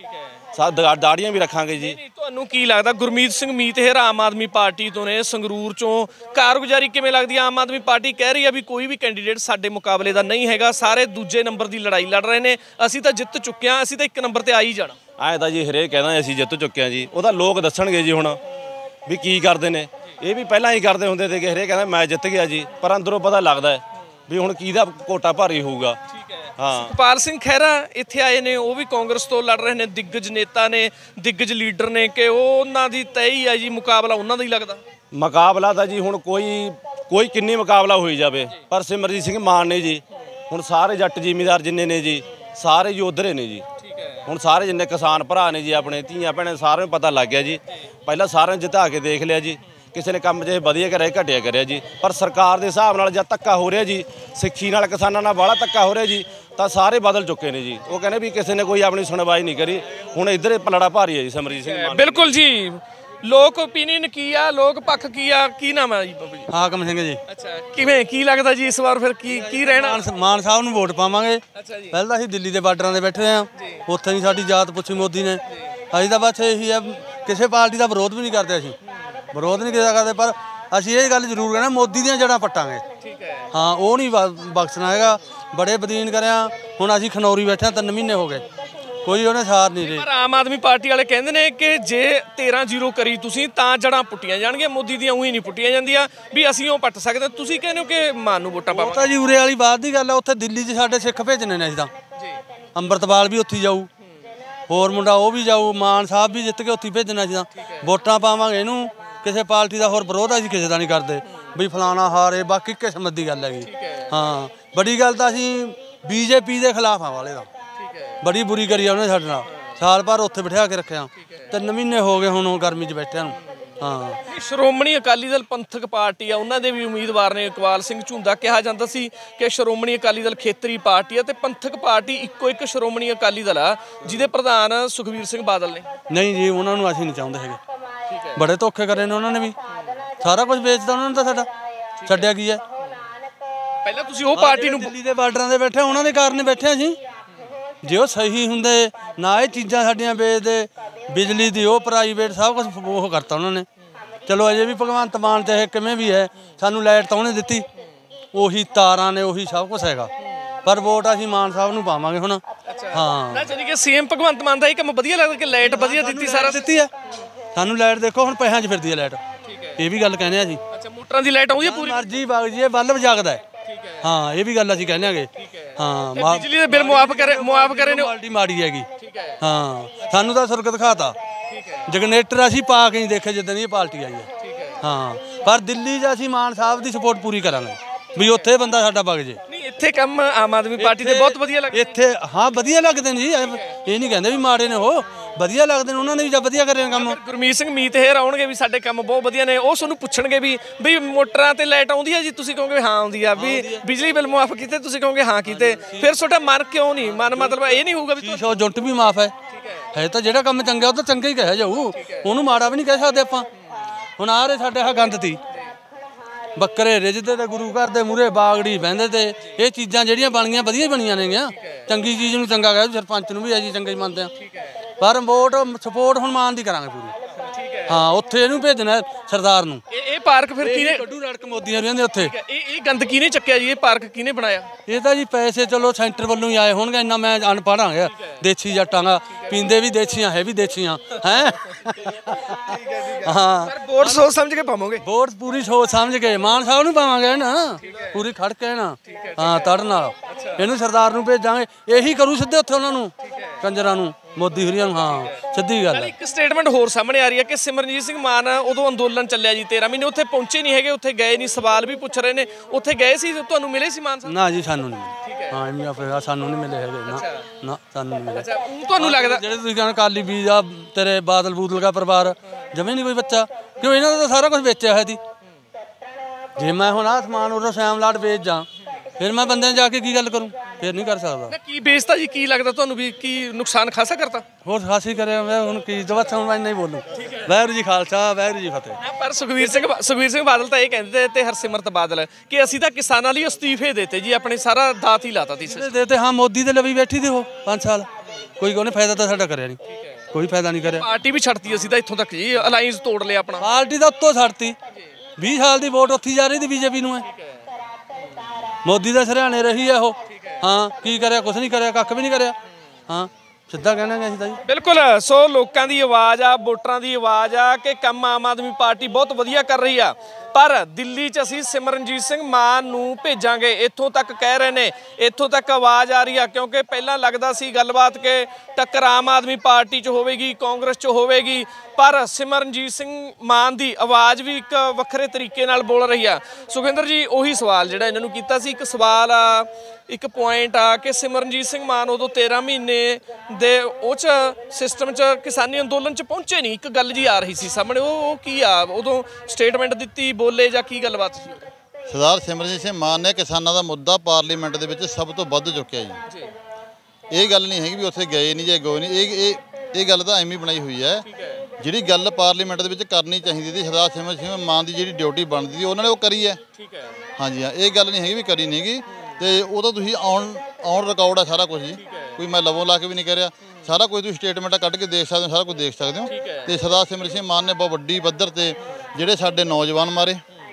ਦਾੜੀਆਂ ਵੀ ਰੱਖਾਂਗੇ ਜੀ। ਤੁਹਾਨੂੰ ਕੀ ਲੱਗਦਾ ਗੁਰਮੀਤ ਸਿੰਘ ਮੀਤਹਿਰ ਆਮ ਆਦਮੀ ਪਾਰਟੀ ਤੋਂ ਨੇ, ਸੰਗਰੂਰ ਚੋਂ ਕਾਰਗੁਜ਼ਾਰੀ ਕਿਵੇਂ ਲੱਗਦੀ ਹੈ? ਆਮ ਆਦਮੀ ਪਾਰਟੀ ਕਹਿ ਰਹੀ ਹੈ ਵੀ ਕੋਈ ਵੀ ਕੈਂਡੀਡੇਟ ਸਾਡੇ ਮੁਕਾਬਲੇ ਦਾ ਨਹੀਂ ਹੈਗਾ, ਸਾਰੇ ਦੂਜੇ ਨੰਬਰ ਦੀ ਲੜਾਈ ਲੜ ਰਹੇ ਨੇ, ਅਸੀਂ ਤਾਂ ਜਿੱਤ ਚੁੱਕੇ ਹਾਂ, ਅਸੀਂ ਤਾਂ 1 ਨੰਬਰ ਤੇ ਆ ਹੀ ਜਾਣਾ। ਐਂ ਤਾਂ ਜੀ ਹਰੇਕ ਕਹਿੰਦਾ ਅਸੀਂ ਜਿੱਤ ਚੁੱਕੇ ਹਾਂ ਜੀ, ਉਹਦਾ ਲੋਕ ਦੱਸਣਗੇ ਜੀ ਹੁਣ ਵੀ ਕੀ ਕਰਦੇ ਨੇ। ਇਹ ਵੀ ਪਹਿਲਾਂ ਹੀ ਕਰਦੇ ਹੁੰਦੇ ਤੇ ਕਿ ਹਰੇਕ ਕਹਿੰਦਾ ਮੈਂ ਜਿੱਤ ਗਿਆ ਜੀ, ਪਰ ਅੰਦਰੋਂ ਪਤਾ ਲੱਗਦਾ ਹੈ ਵੀ ਹੁਣ ਕਿਹਦਾ ਕੋਟਾ ਭਾਰੀ ਹੋਊਗਾ। ਹਾਂ, ਸੁਖਪਾਲ ਸਿੰਘ ਖਹਿਰਾ ਇੱਥੇ ਆਏ ਨੇ, ਉਹ ਵੀ ਕਾਂਗਰਸ ਤੋਂ ਲੜ ਰਹੇ ਨੇ, ਦਿੱਗਜ ਨੇਤਾ ਨੇ, ਦਿੱਗਜ ਲੀਡਰ ਨੇ, ਕਿ ਉਹਨਾਂ ਦੀ ਤੈਅ ਹੀ ਆ ਜੀ, ਮੁਕਾਬਲਾ ਉਹਨਾਂ ਦਾ ਹੀ ਲੱਗਦਾ। ਮੁਕਾਬਲਾ ਤਾਂ ਜੀ ਹੁਣ ਕੋਈ ਕਿੰਨੀ ਮੁਕਾਬਲਾ ਹੋਈ ਜਾਵੇ, ਪਰ ਸਿਮਰਜੀਤ ਸਿੰਘ ਮਾਨ ਨੇ ਜੀ, ਹੁਣ ਸਾਰੇ ਜੱਟ ਜ਼ਿਮੀਂਦਾਰ ਜਿੰਨੇ ਨੇ ਜੀ, ਸਾਰੇ ਜੀ ਉਧਰੇ ਨੇ ਜੀ। ਹੁਣ ਸਾਰੇ ਜਿੰਨੇ ਕਿਸਾਨ ਭਰਾ ਨੇ ਜੀ, ਆਪਣੇ ਧੀਆਂ ਭੈਣਾਂ ਸਾਰਿਆਂ ਨੂੰ ਪਤਾ ਲੱਗ ਗਿਆ ਜੀ। ਪਹਿਲਾਂ ਸਾਰਿਆਂ ਨੂੰ ਜਿਤਾ ਕੇ ਦੇਖ ਲਿਆ ਜੀ, ਕਿਸੇ ਨੇ ਕੰਮ ਜੇ ਵਧੀਆ ਕਰਿਆ ਘਟਿਆ ਕਰਿਆ ਜੀ, ਪਰ ਸਰਕਾਰ ਦੇ ਹਿਸਾਬ ਨਾਲ ਜਦ ਧੱਕਾ ਹੋ ਰਿਹਾ ਜੀ, ਸਿੱਖੀ ਨਾਲ ਕਿਸਾਨਾਂ ਨਾਲ ਬਾਹਲਾ ਧੱਕਾ ਹੋ ਰਿਹਾ ਜੀ, ਤਾਂ ਸਾਰੇ ਬਦਲ ਚੁੱਕੇ ਨੇ ਜੀ। ਉਹ ਕਹਿੰਦੇ ਵੀ ਕਿਸੇ ਨੇ ਕੋਈ ਆਪਣੀ ਸੁਣਵਾਈ ਨਹੀਂ ਕਰੀ, ਹੁਣ ਇੱਧਰ ਇਹ ਪਲੜਾ ਭਾਰੀ ਹੈ ਜੀ ਸਿਮਰਜੀਤ ਸਿੰਘ ਮਾਨ। ਬਿਲਕੁਲ ਜੀ, ਲੋਕ ਓਪੀਨੀਅਨ ਕੀ ਆ, ਲੋਕ ਪੱਖ ਕੀ ਆ? ਕੀ ਨਾਮ ਹੈ ਜੀ ਬਾਬੂ ਜੀ? ਹਾਕਮ ਸਿੰਘ ਜੀ। ਅੱਛਾ, ਕਿਵੇਂ ਕੀ ਲੱਗਦਾ ਜੀ ਇਸ ਵਾਰ ਫਿਰ ਕੀ ਰਹਿਣਾ? ਮਾਨ ਸਾਹਿਬ ਨੂੰ ਵੋਟ ਪਾਵਾਂਗੇ। ਅੱਛਾ ਜੀ। ਪਹਿਲਾਂ ਅਸੀਂ ਦਿੱਲੀ ਦੇ ਬਾਰਡਰਾਂ ਤੇ ਬੈਠੇ ਆ, ਉੱਥੇ ਨਹੀਂ ਸਾਡੀ ਜਾਤ ਪੁੱਛੀ ਮੋਦੀ ਨੇ। ਅਸੀਂ ਤਾਂ ਬਸ ਇਹੀ ਆ, ਕਿਸੇ ਪਾਰਟੀ ਦਾ ਵਿਰੋਧ ਵੀ ਨਹੀਂ ਕਰਦੇ, ਅਸੀਂ ਵਿਰੋਧ ਨਹੀਂ ਕੀਤਾ ਕਰਦੇ, ਪਰ ਅਸੀਂ ਇਹ ਗੱਲ ਜ਼ਰੂਰ ਕਹਿਣਾ ਮੋਦੀ ਦੀਆਂ ਜੜ੍ਹਾਂ ਪੱਟਾਂਗੇ। ਠੀਕ ਹੈ। ਹਾਂ, ਉਹ ਨਹੀਂ ਬਖਸ਼ਣਾ ਹੈਗਾ। ਬੜੇ ਬਦੀਨ ਕਰਿਆ, ਹੁਣ ਅਸੀਂ ਖਨੌਰੀ ਬੈਠੇ 3 ਮਹੀਨੇ ਹੋ ਗਏ, ਕੋਈ ਉਹਨੇ ਸਾਰ ਨਹੀਂ ਰਹੀ। ਪਰ ਆਮ ਆਦਮੀ ਪਾਰਟੀ ਵਾਲੇ ਕਹਿੰਦੇ ਨੇ ਕਿ ਜੇ 13-0 ਕਰੀ ਤੁਸੀਂ ਤਾਂ ਜੜ੍ਹਾਂ ਪੁੱਟੀਆਂ ਜਾਣਗੀਆਂ, ਮੋਦੀ ਦੀਆਂ ਉਹੀ ਨਹੀਂ ਪੁੱਟੀਆਂ ਜਾਂਦੀਆਂ, ਵੀ ਅਸੀਂ ਉਹ ਪੱਟ ਸਕਦੇ। ਤੁਸੀਂ ਕਹਿੰਦੇ ਹੋ ਕਿ ਮਾਨ ਨੂੰ ਵੋਟਾਂ ਪਾਵਾਂਗੇ। ਤਾਂ ਜੀ ਉਰੇ ਵਾਲੀ ਬਾਤ ਦੀ ਗੱਲ ਆ, ਉੱਥੇ ਦਿੱਲੀ 'ਚ ਸਾਡੇ ਸਿੱਖ ਭੇਜਣੇ ਨੇ ਅਸੀਂ ਤਾਂ ਜੀ। ਅੰਮ੍ਰਿਤਪਾਲ ਵੀ ਉੱਥੇ ਜਾਊ, ਹੋਰ ਮੁੰਡਾ ਉਹ ਵੀ ਜਾਊ, ਮਾਨ ਸਾਹਿਬ ਵੀ ਜਿੱਤ ਕੇ ਉੱਥੇ ਭੇਜਣਾ ਸੀ। ਤਾਂ ਵੋਟਾਂ ਪਾਵਾਂਗੇ ਇਹਨੂੰ, ਕਿਸੇ ਪਾਰਟੀ ਦਾ ਹੋਰ ਵਿਰੋਧ ਅਸੀਂ ਕਿਸੇ ਦਾ ਨਹੀਂ ਕਰਦੇ ਵੀ ਫਲਾਣਾ ਹਾਰੇ, ਬਾਕੀ ਕਿਸਮਤ ਦੀ ਗੱਲ ਹੈਗੀ। ਹਾਂ, ਬੜੀ ਗੱਲ ਤਾਂ ਅਸੀਂ ਬੀਜੇਪੀ ਦੇ ਖਿਲਾਫ ਆ ਵਾਲੇ ਦਾ, ਬੜੀ ਬੁਰੀ ਕਰੀ ਆ ਉਹਨੇ ਸਾਡੇ ਨਾਲ, ਸਾਲ ਭਰ ਉੱਥੇ ਬਿਠਾ ਕੇ ਰੱਖਿਆ, 3 ਮਹੀਨੇ ਹੋ ਗਏ ਹੁਣ ਗਰਮੀ 'ਚ ਬੈਠਿਆਂ ਨੂੰ। ਹਾਂ, ਸ਼੍ਰੋਮਣੀ ਅਕਾਲੀ ਦਲ ਪੰਥਕ ਪਾਰਟੀ ਆ, ਉਹਨਾਂ ਦੇ ਵੀ ਉਮੀਦਵਾਰ ਨੇ ਇਕਬਾਲ ਸਿੰਘ ਝੁੰਦਾ। ਕਿਹਾ ਜਾਂਦਾ ਸੀ ਕਿ ਸ਼੍ਰੋਮਣੀ ਅਕਾਲੀ ਦਲ ਖੇਤਰੀ ਪਾਰਟੀ ਆ ਤੇ ਪੰਥਕ ਪਾਰਟੀ ਇੱਕੋ ਇੱਕ ਸ਼੍ਰੋਮਣੀ ਅਕਾਲੀ ਦਲ ਆ, ਜਿਹਦੇ ਪ੍ਰਧਾਨ ਸੁਖਬੀਰ ਸਿੰਘ ਬਾਦਲ ਨੇ। ਨਹੀਂ ਜੀ, ਉਹਨਾਂ ਨੂੰ ਅਸੀਂ ਨਹੀਂ ਚਾਹੁੰਦੇ ਹੈਗੇ, ਬੜੇ ਧੋਖੇ ਕਰੇ ਨੇ ਉਹਨਾਂ ਨੇ ਵੀ। ਸਾਰਾ ਕੁਝ ਵੇਚਦਾ ਉਹਨਾਂ ਨੇ ਤਾਂ ਸਾਡਾ, ਛੱਡਿਆ ਕੀ ਹੈ। ਪਹਿਲਾਂ ਤੁਸੀਂ ਉਹ ਪਾਰਟੀ ਨੂੰ ਦਿੱਲੀ ਦੇ ਬਾਰਡਰਾਂ ਦੇ ਬੈਠੇ ਉਹਨਾਂ ਦੇ ਕਾਰਨ ਬੈਠੇ ਅਸੀਂ। ਜੇ ਉਹ ਸਹੀ ਹੁੰਦੇ ਨਾ ਇਹ ਚੀਜ਼ਾਂ ਸਾਡੀਆਂ ਵੇਚਦੇ, ਬਿਜਲੀ ਦੀ ਉਹ ਪ੍ਰਾਈਵੇਟ ਸਭ ਕੁਝ ਉਹ ਕਰਤਾ ਉਹਨਾਂ ਨੇ। ਚਲੋ ਅਜੇ ਵੀ ਭਗਵੰਤ ਮਾਨ ਚਾਹੇ ਕਿਵੇਂ ਵੀ ਹੈ, ਸਾਨੂੰ ਲਾਈਟ ਤਾਂ ਉਹਨੇ ਦਿੱਤੀ, ਉਹੀ ਤਾਰਾਂ ਨੇ, ਉਹੀ ਸਭ ਕੁਝ ਹੈਗਾ, ਪਰ ਵੋਟ ਅਸੀਂ ਮਾਨ ਸਾਹਿਬ ਨੂੰ ਪਾਵਾਂਗੇ ਹੁਣ। ਹਾਂ ਨਾ ਜਾਨੀ ਕਿ ਸੀਐਮ ਭਗਵੰਤ ਮਾਨ ਦਾ ਇਹ ਕੰਮ ਵਧੀਆ ਲੱਗਦਾ ਕਿ ਲਾਈਟ ਵਧੀਆ ਦਿੱਤੀ, ਸਾਰਾ ਦਿੱਤੀ ਹੈ ਸਾਨੂੰ ਲਾਈਟ। ਦੇਖੋ ਹੁਣ ਪੈਸਿਆਂ 'ਚ ਫਿਰਦੀ ਹੈ ਲਾਈਟ, ਇਹ ਵੀ ਗੱਲ ਕਹਿੰਦੇ ਆ ਜੀ। ਅੱਛਾ, ਮੋਟਰਾਂ ਦੀ ਲਾਈਟ ਆਉਂਦੀ ਹੈ ਪੂਰੀ, ਮਰਜੀ ਵਗ ਜੀ, ਇਹ ਬੱਲਬ ਜਗਦਾ ਹੈ। ਹਾਂ ਇਹ ਵੀ ਗੱਲ ਅਸੀਂ ਕਹਿੰਦੇ ਆਗੇ। ਹਾਂ ਬਿਜਲੀ ਦੇ ਬਿੱਲ ਮੁਆਫ ਕਰੇ ਨੇ, ਕੁਆਲਿਟੀ ਮਾੜੀ ਹੈਗੀ। ਹਾਂ ਸਾਨੂੰ ਤਾਂ ਸੁਰਗ ਦਿਖਾਤਾ, ਜਨਰੇਟਰ ਅਸੀਂ ਪਾ ਕੇ ਨਹੀਂ ਦੇਖੇ ਜਿੱਦਾਂ ਦੀ ਇਹ ਪਾਰਟੀ ਆਈ ਹੈ। ਹਾਂ ਪਰ ਦਿੱਲੀ 'ਚ ਅਸੀਂ ਮਾਨ ਸਾਹਿਬ ਦੀ ਸਪੋਰਟ ਪੂਰੀ ਕਰਾਂਗੇ ਵੀ ਉੱਥੇ ਬੰਦਾ ਸਾਡਾ ਵਗ ਜੇ। ਨਹੀਂ ਇੱਥੇ ਕੰਮ ਆਮ ਆਦਮੀ ਪਾਰਟੀ ਦੇ ਬਹੁਤ ਵਧੀਆ ਲੱਗਦੇ ਇੱਥੇ। ਹਾਂ ਵਧੀਆ ਲੱਗਦੇ ਨੇ ਜੀ, ਇਹ ਨਹੀਂ ਕਹਿੰਦੇ ਵੀ ਮਾੜੇ ਨੇ, ਉਹ ਵਧੀਆ ਲੱਗਦੇ ਨੇ, ਉਹਨਾਂ ਨੇ ਵੀ ਜਦ ਵਧੀਆ ਕਰੇ ਕੰਮ। ਗੁਰਮੀਤ ਸਿੰਘ ਮੀਤ ਹੇਰ ਆਉਣਗੇ ਵੀ ਸਾਡੇ ਕੰਮ ਬਹੁਤ ਵਧੀਆ ਨੇ, ਉਹ ਤੁਹਾਨੂੰ ਪੁੱਛਣਗੇ ਵੀ ਮੋਟਰਾਂ ਤੇ ਲਾਈਟ ਆਉਂਦੀ ਹੈ ਜੀ, ਤੁਸੀਂ ਕਹੋਗੇ ਹਾਂ ਆਉਂਦੀ ਆ, ਵੀ ਬਿਜਲੀ ਬਿੱਲ ਮੁਆਫ ਕੀਤੇ, ਤੁਸੀਂ ਕਹੋਗੇ ਹਾਂ ਕੀਤੇ। ਫਿਰ ਤੁਹਾਡਾ ਮਨ ਕਿਉਂ ਨਹੀਂ, ਮਨ ਮਤਲਬ ਇਹ ਨਹੀਂ ਹੋਊਗਾ ਵੀ 100 ਯੂਨਿਟ ਵੀ ਮਾਫ ਹੈ ਤਾਂ ਜਿਹੜਾ ਕੰਮ ਚੰਗਾ ਉਹ ਤਾਂ ਚੰਗਾ ਹੀ ਕਿਹਾ ਜਾਊ, ਉਹਨੂੰ ਮਾੜਾ ਵੀ ਨਹੀਂ ਕਹਿ ਸਕਦੇ ਆਪਾਂ। ਹੁਣ ਆ ਰਹੇ ਸਾਡੇ ਆਹ ਗੰਦ ਤੀ, ਬੱਕਰੇ ਰਿਜਦੇ ਤੇ ਗੁਰੂ ਘਰ ਦੇ ਮੂਹਰੇ ਬਾਗੜੀ ਬਹਿੰਦੇ ਤੇ, ਇਹ ਚੀਜ਼ਾਂ ਜਿਹੜੀਆਂ ਬਣੀਆਂ ਵਧੀਆ ਹੀ ਬਣੀਆਂ ਨੇਗੀਆਂ। ਚੰਗੀ ਚੀਜ਼ ਨੂੰ ਚੰਗਾ ਕਹਿ, ਸਰਪੰਚ ਨੂੰ ਵੀ ਅਸੀਂ ਚੰਗਾ ਹੀ ਮੰਨਦੇ ਹਾਂ, ਪਰ ਵੋਟ ਸਪੋਰਟ ਹੁਣ ਮਾਨ ਦੀ ਕਰਾਂਗੇ ਪੂਰੀ। ਹਾਂ ਉੱਥੇ ਇਹਨੂੰ ਭੇਜਣਾ ਸਰਦਾਰ ਨੂੰ। ਇਹ ਪਾਰਕ ਫਿਰ ਕਿਹਨੇ ਕੱਢੂ ਰੜਕ ਮੋਦੀਆਂ ਰਹਿੰਦੇ ਉੱਥੇ। ਇਹ ਗੰਦ ਕਿਹਨੇ ਚੱਕਿਆ ਜੀ, ਇਹ ਪਾਰਕ ਕਿਹਨੇ ਬਣਾਇਆ? ਇਹ ਤਾਂ ਜੀ ਪੈਸੇ ਚਲੋ ਸੈਂਟਰ ਵੱਲੋਂ ਹੀ ਆਏ ਹੋਣਗੇ, ਇੰਨਾ ਮੈਂ ਅਨਪੜ੍ਹ ਆ ਗਿਆ, ਦੇਸੀ ਜੱਟਾਂਗਾ, ਪੀਂਦੇ ਵੀ ਦੇਸੀਆਂ ਹੈ ਵੀ ਦੇਸੀਆਂ ਹੈ। ਹਾਂ ਵੋਟ ਸੋਚ ਸਮਝ ਕੇ ਪਾਵੋਗੇ? ਵੋਟ ਪੂਰੀ ਸੋਚ ਸਮਝ ਕੇ ਮਾਨ ਸਾਹਿਬ ਨੂੰ ਪਾਵਾਂਗੇ ਨਾ, ਪੂਰੀ ਖੜ ਕੇ ਨਾ। ਹਾਂ ਤੜ ਨਾਲ ਇਹਨੂੰ ਸਰਦਾਰ ਨੂੰ ਭੇਜਾਂਗੇ, ਇਹੀ ਕਰੂ ਸਿੱਧੇ ਉੱਥੇ ਉਹਨਾਂ ਨੂੰ, ਕੰਜਰਾਂ ਨੂੰ, ਮੋਦੀ ਹੁਰੀਆਂ ਨੂੰ। ਹਾਂ ਸਿੱਧੀ ਗੱਲ। ਇੱਕ ਸਟੇਟਮੈਂਟ ਹੋਰ ਸਾਹਮਣੇ ਆ ਰਹੀ ਹੈ ਕਿ ਸਿਮਰਨਜੀਤ ਸਿੰਘ ਮਾਨ ਉਦੋਂ ਅੰਦੋਲਨ ਚੱਲਿਆ ਜੀ 13 ਮਹੀਨੇ, ਉੱਥੇ ਪਹੁੰਚੇ ਨਹੀਂ ਹੈਗੇ, ਉੱਥੇ ਗਏ ਨਹੀਂ, ਸਵਾਲ ਵੀ ਪੁੱਛ ਰਹੇ ਨੇ, ਉੱਥੇ ਗਏ ਸੀ, ਤੁਹਾਨੂੰ ਮਿਲੇ ਸੀ ਮਾਨ ਸਾਹਿਬ? ਨਾ ਜੀ ਸਾਨੂੰ ਨਹੀਂ ਮਿਲੇ। ਹਾਂ ਇੰਨਾ ਫਿਰ ਸਾਨੂੰ ਨਹੀਂ ਮਿਲੇ ਹੈਗੇ ਨਾ, ਨਾ ਸਾਨੂੰ ਨਹੀਂ ਮਿਲੇ। ਅੱਛਾ ਤੁਹਾਨੂੰ ਲੱਗਦਾ ਜਿਹੜੇ ਤੁਸੀਂ ਕਹਿੰਦੇ ਕਾਲੀ ਬੀਜ ਆ ਤੇਰੇ ਬਾਦਲ ਬੂਦਲ ਦਾ ਪਰਿਵਾਰ, ਜਮੇ ਨਹੀਂ ਕੋਈ ਬੱਚਾ, ਕਿਉਂ ਇਹਨਾਂ ਦਾ ਤਾਂ ਸਾਰਾ ਕੁਝ ਵੇਚਿਆ ਹੋਇਆ ਸੀ। ਜੇ ਮੈਂ ਹੁਣ ਆਹ ਸਮਾਨ ਉਦੋਂ ਸ਼ਾਮ ਲਾਟ ਵੇਚ ਜਾ, ਫਿਰ ਮੈਂ ਬੰਦਿਆਂ ਜਾ ਕੇ ਕੀ ਗੱਲ ਕਰੂੰ? ਫਿਰ ਨਹੀਂ ਕਰ ਸਕਦਾ। ਕੀ ਵੇਚਤਾ ਜੀ, ਕੀ ਲੱਗਦਾ ਤੁਹਾਨੂੰ ਵੀ ਕੀ ਨੁਕਸਾਨ ਖਾਸਾ ਕਰਤਾ? ਹੋਰ ਖਾਸੀ ਕਰਿਆ ਮੈਂ ਹੁਣ ਕੀ ਜਵਾਬ ਹੁਣ ਮੈਂ ਨਹੀਂ ਬੋਲੂ। ਵਾਹਿਗੁਰੂ ਜੀ ਖਾਲਸਾ ਵਾਹਿਗੁਰੂ ਜੀ ਫਤਿਹ। ਪਰ ਸੁਖਬੀਰ ਸਿੰਘ ਬਾਦਲ ਤਾਂ ਇਹ ਕਹਿੰਦੇ ਤੇ ਹਰਸਿਮਰਤ ਬਾਦਲ ਕਿ ਅਸੀਂ ਤਾਂ ਕਿਸਾਨਾਂ ਲਈ ਅਸਤੀਫੇ ਦਿੱਤੇ ਜੀ, ਆਪਣੇ ਸਾਰਾ ਦਾਤ ਹੀ ਲਾਤਾ ਤੀ। ਦੇਤੇ ਹਾਂ ਮੋਦੀ ਦੇ ਲਵੀ ਬੈਠੀ ਦੀ ਉਹ 5 ਸਾਲ, ਕੋਈ ਉਹਨੇ ਫਾਇਦਾ ਤਾਂ ਸਾਡਾ ਕਰਿਆ ਨਹੀਂ, ਕੋਈ ਫਾਇਦਾ ਨਹੀਂ ਕਰਿਆ। ਪਾਰਟੀ ਵੀ ਛੱਡਤੀ ਅਸੀਂ ਤਾਂ ਇੱਥੋਂ ਤੱਕ ਜੀ, ਅਲਾਈਅੰਸ ਤੋੜ ਲਿਆ ਆਪਣਾ। ਪਾਰਟੀ ਤਾਂ ਉੱਤੋਂ ਛੱਡਤੀ, 20 ਸਾਲ ਦੀ ਵੋਟ ਉੱਥੀ ਜਾ ਰਹੀ ਦੀ ਬੀਜੇਪੀ ਨੂੰ ਹੈ। ਮੋਦੀ ਦਾ ਸਰਿਆਣੇ ਰਹੀ ਹੈ ਉਹ। ਹਾਂ ਕੀ ਕਰਿਆ? ਕੁਛ ਨਹੀਂ ਕਰਿਆ, ਕੱਖ ਵੀ ਨਹੀਂ ਕਰਿਆ। ਹਾਂ ਸਿੱਧਾ ਕਹਿਣਾ ਅਸੀਂ ਤਾਂ ਜੀ। ਬਿਲਕੁਲ। ਸੋ ਲੋਕਾਂ ਦੀ ਆਵਾਜ਼ ਆ, ਵੋਟਰਾਂ ਦੀ ਆਵਾਜ਼ ਆ ਕਿ ਕੰਮ ਆਮ ਆਦਮੀ ਪਾਰਟੀ ਬਹੁਤ ਵਧੀਆ ਕਰ ਰਹੀ ਆ, ਪਰ ਦਿੱਲੀ 'ਚ ਅਸੀਂ ਸਿਮਰਨਜੀਤ ਸਿੰਘ ਮਾਨ ਨੂੰ ਭੇਜਾਂਗੇ, ਇੱਥੋਂ ਤੱਕ ਕਹਿ ਰਹੇ ਨੇ, ਇੱਥੋਂ ਤੱਕ ਆਵਾਜ਼ ਆ ਰਹੀ ਆ। ਕਿਉਂਕਿ ਪਹਿਲਾਂ ਲੱਗਦਾ ਸੀ ਗੱਲਬਾਤ ਕਿ ਟੱਕਰ ਆਮ ਆਦਮੀ ਪਾਰਟੀ 'ਚ ਹੋਵੇਗੀ, ਕਾਂਗਰਸ 'ਚ ਹੋਵੇਗੀ, ਪਰ ਸਿਮਰਨਜੀਤ ਸਿੰਘ ਮਾਨ ਦੀ ਆਵਾਜ਼ ਵੀ ਇੱਕ ਵੱਖਰੇ ਤਰੀਕੇ ਨਾਲ ਬੋਲ ਰਹੀ ਆ। ਸੁਖਿੰਦਰ ਜੀ ਉਹੀ ਸਵਾਲ ਜਿਹੜਾ ਇਹਨਾਂ ਨੂੰ ਕੀਤਾ ਸੀ, ਇੱਕ ਸਵਾਲ ਆ, ਇੱਕ ਪੁਆਇੰਟ ਆ ਕਿ ਸਿਮਰਨਜੀਤ ਸਿੰਘ ਮਾਨ ਉਦੋਂ 13 ਮਹੀਨੇ ਦੇ ਉਹ 'ਚ ਸਿਸਟਮ 'ਚ ਕਿਸਾਨੀ ਅੰਦੋਲਨ 'ਚ ਪਹੁੰਚੇ ਨਹੀਂ, ਇੱਕ ਗੱਲ ਜੀ ਆ ਰਹੀ ਸੀ ਸਾਹਮਣੇ, ਉਹ ਕੀ ਆ? ਉਦੋਂ ਸਟੇਟਮੈਂਟ ਦਿੱਤੀ, ਬੋਲੇ ਜਾਂ ਕੀ ਗੱਲਬਾਤ ਸੀ? ਸਰਦਾਰ ਸਿਮਰਨਜੀਤ ਸਿੰਘ ਮਾਨ ਨੇ ਕਿਸਾਨਾਂ ਦਾ ਮੁੱਦਾ ਪਾਰਲੀਮੈਂਟ ਦੇ ਵਿੱਚ ਸਭ ਤੋਂ ਵੱਧ ਚੁੱਕਿਆ ਜੀ। ਇਹ ਗੱਲ ਨਹੀਂ ਹੈਗੀ ਵੀ ਉੱਥੇ ਗਏ ਨਹੀਂ ਜਾਂ ਗਏ ਨਹੀਂ, ਇਹ ਗੱਲ ਤਾਂ ਐਵੇਂ ਬਣਾਈ ਹੋਈ ਹੈ। ਜਿਹੜੀ ਗੱਲ ਪਾਰਲੀਮੈਂਟ ਦੇ ਵਿੱਚ ਕਰਨੀ ਚਾਹੀਦੀ ਸੀ, ਸਰਦਾਰ ਸਿਮਰਨਜੀਤ ਸਿੰਘ ਮਾਨ ਦੀ ਜਿਹੜੀ ਡਿਊਟੀ ਬਣਦੀ ਸੀ ਉਹਨਾਂ ਨੇ ਉਹ ਕਰੀ ਹੈ। ਹਾਂਜੀ ਹਾਂ, ਇਹ ਗੱਲ ਨਹੀਂ ਹੈਗੀ ਵੀ ਕਰੀ ਨਹੀਂ ਗੀ, ਤੇ ਉਹ ਤਾਂ ਤੁਸੀਂ ਔਨ ਰਿਕਾਰਡ ਆ ਸਾਰਾ ਕੁਝ ਜੀ, ਕੋਈ ਮੈਂ ਲਵੋਂ ਲਾ ਕੇ ਵੀ ਨਹੀਂ ਕਹਿ ਰਿਹਾ, ਸਾਰਾ ਕੁਝ ਤੁਸੀਂ ਸਟੇਟਮੈਂਟਾਂ ਕੱਢ ਕੇ ਦੇਖ ਸਕਦੇ ਹੋ, ਸਾਰਾ ਕੁਝ ਦੇਖ ਸਕਦੇ ਹੋ। ਤੇ ਸਰਦਾਰ ਸਿਮਰਨਜੀਤ ਸਿੰਘ ਮਾਨ ਨੇ ਬਹੁਤ ਵੱਡੀ ਪੱਧਰ ਤੇ ਜਿਹੜੇ ਸਾਡੇ ਨੌਜਵਾਨ ਮਾਰੇ,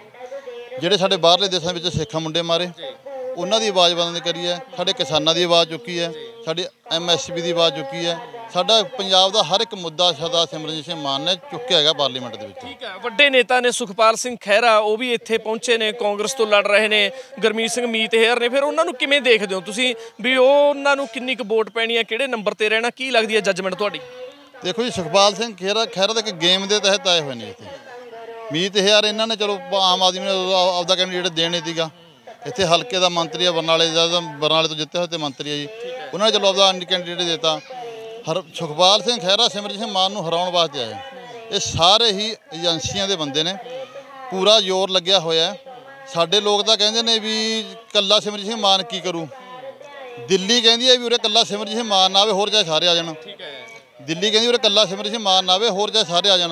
ਜਿਹੜੇ ਸਾਡੇ ਬਾਹਰਲੇ ਦੇਸ਼ਾਂ ਵਿੱਚ ਸਿੱਖਾਂ ਮੁੰਡੇ ਮਾਰੇ, ਉਹਨਾਂ ਦੀ ਆਵਾਜ਼ ਬੁਲੰਦ ਕਰੀ ਹੈ। ਸਾਡੇ ਕਿਸਾਨਾਂ ਦੀ ਆਵਾਜ਼ ਚੁੱਕੀ ਹੈ, ਸਾਡੀ MSP ਦੀ ਆਵਾਜ਼ ਚੁੱਕੀ ਹੈ। ਸਾਡਾ ਪੰਜਾਬ ਦਾ ਹਰ ਇੱਕ ਮੁੱਦਾ ਸਰਦਾਰ ਸਿਮਰਨਜੀਤ ਸਿੰਘ ਮਾਨ ਨੇ ਚੁੱਕਿਆ ਹੈਗਾ ਪਾਰਲੀਮੈਂਟ ਦੇ ਵਿੱਚ। ਠੀਕ ਹੈ। ਵੱਡੇ ਨੇਤਾ ਨੇ ਸੁਖਪਾਲ ਸਿੰਘ ਖਹਿਰਾ, ਉਹ ਵੀ ਇੱਥੇ ਪਹੁੰਚੇ ਨੇ, ਕਾਂਗਰਸ ਤੋਂ ਲੜ ਰਹੇ ਨੇ, ਗੁਰਮੀਤ ਸਿੰਘ ਮੀਤ ਹੇਰ ਨੇ, ਫਿਰ ਉਹਨਾਂ ਨੂੰ ਕਿਵੇਂ ਦੇਖਦੇ ਹੋ ਤੁਸੀਂ ਵੀ ਉਹਨਾਂ ਨੂੰ ਕਿੰਨੀ ਕੁ ਵੋਟ ਪੈਣੀ ਹੈ, ਕਿਹੜੇ ਨੰਬਰ ਤੇ ਰਹਿਣਾ, ਕੀ ਲੱਗਦੀ ਹੈ ਜੱਜਮੈਂਟ ਤੁਹਾਡੀ? ਦੇਖੋ ਜੀ, ਸੁਖਪਾਲ ਸਿੰਘ ਖਹਿਰਾ ਤਾਂ ਇੱਕ ਗੇਮ ਦੇ ਤਹਿਤ ਆਏ ਹੋਏ ਨੇ ਇੱਥੇ। ਮੀਤ ਹੇਰ ਇਹਨਾਂ ਨੇ ਚਲੋ ਆਮ ਆਦਮੀ ਨੇ ਆਪਦਾ ਕੈਂਡੀਡੇਟ ਦੇਣੇ ਸੀਗਾ, ਇੱਥੇ ਹਲਕੇ ਦਾ ਮੰਤਰੀ ਆ, ਬਰਨਾਲੇ ਤੋਂ ਜਿੱਤੇ ਹੋਏ ਤੇ ਮੰਤਰੀ ਆ ਜੀ, ਉਹਨਾਂ ਨੇ ਚਲੋ ਆਪਦਾ ਕੈਂਡੀਡੇਟ ਦਿੱਤਾ। ਸੁਖਪਾਲ ਸਿੰਘ ਖਹਿਰਾ ਸਿਮਰਨਜੀਤ ਸਿੰਘ ਮਾਨ ਨੂੰ ਹਰਾਉਣ ਵਾਸਤੇ ਆਏ। ਇਹ ਸਾਰੇ ਹੀ ਏਜੰਸੀਆਂ ਦੇ ਬੰਦੇ ਨੇ, ਪੂਰਾ ਜ਼ੋਰ ਲੱਗਿਆ ਹੋਇਆ। ਸਾਡੇ ਲੋਕ ਤਾਂ ਕਹਿੰਦੇ ਨੇ ਵੀ ਕੱਲਾ ਸਿਮਰਨਜੀਤ ਸਿੰਘ ਮਾਨ ਕੀ ਕਰੂ, ਦਿੱਲੀ ਕਹਿੰਦੀ ਹੈ ਵੀ ਉਰੇ ਕੱਲਾ ਸਿਮਰਨਜੀਤ ਸਿੰਘ ਮਾਨ ਨਾ ਆਵੇ, ਹੋਰ ਚਾਹੇ ਸਾਰੇ ਆ ਜਾਣ। ਦਿੱਲੀ ਕਹਿੰਦੀ ਉਰੇ ਕੱਲਾ ਸਿਮਰਨਜੀਤ ਸਿੰਘ ਮਾਨ ਨਾ ਆਵੇ, ਹੋਰ ਚਾਹੇ ਸਾਰੇ ਆ ਜਾਣ।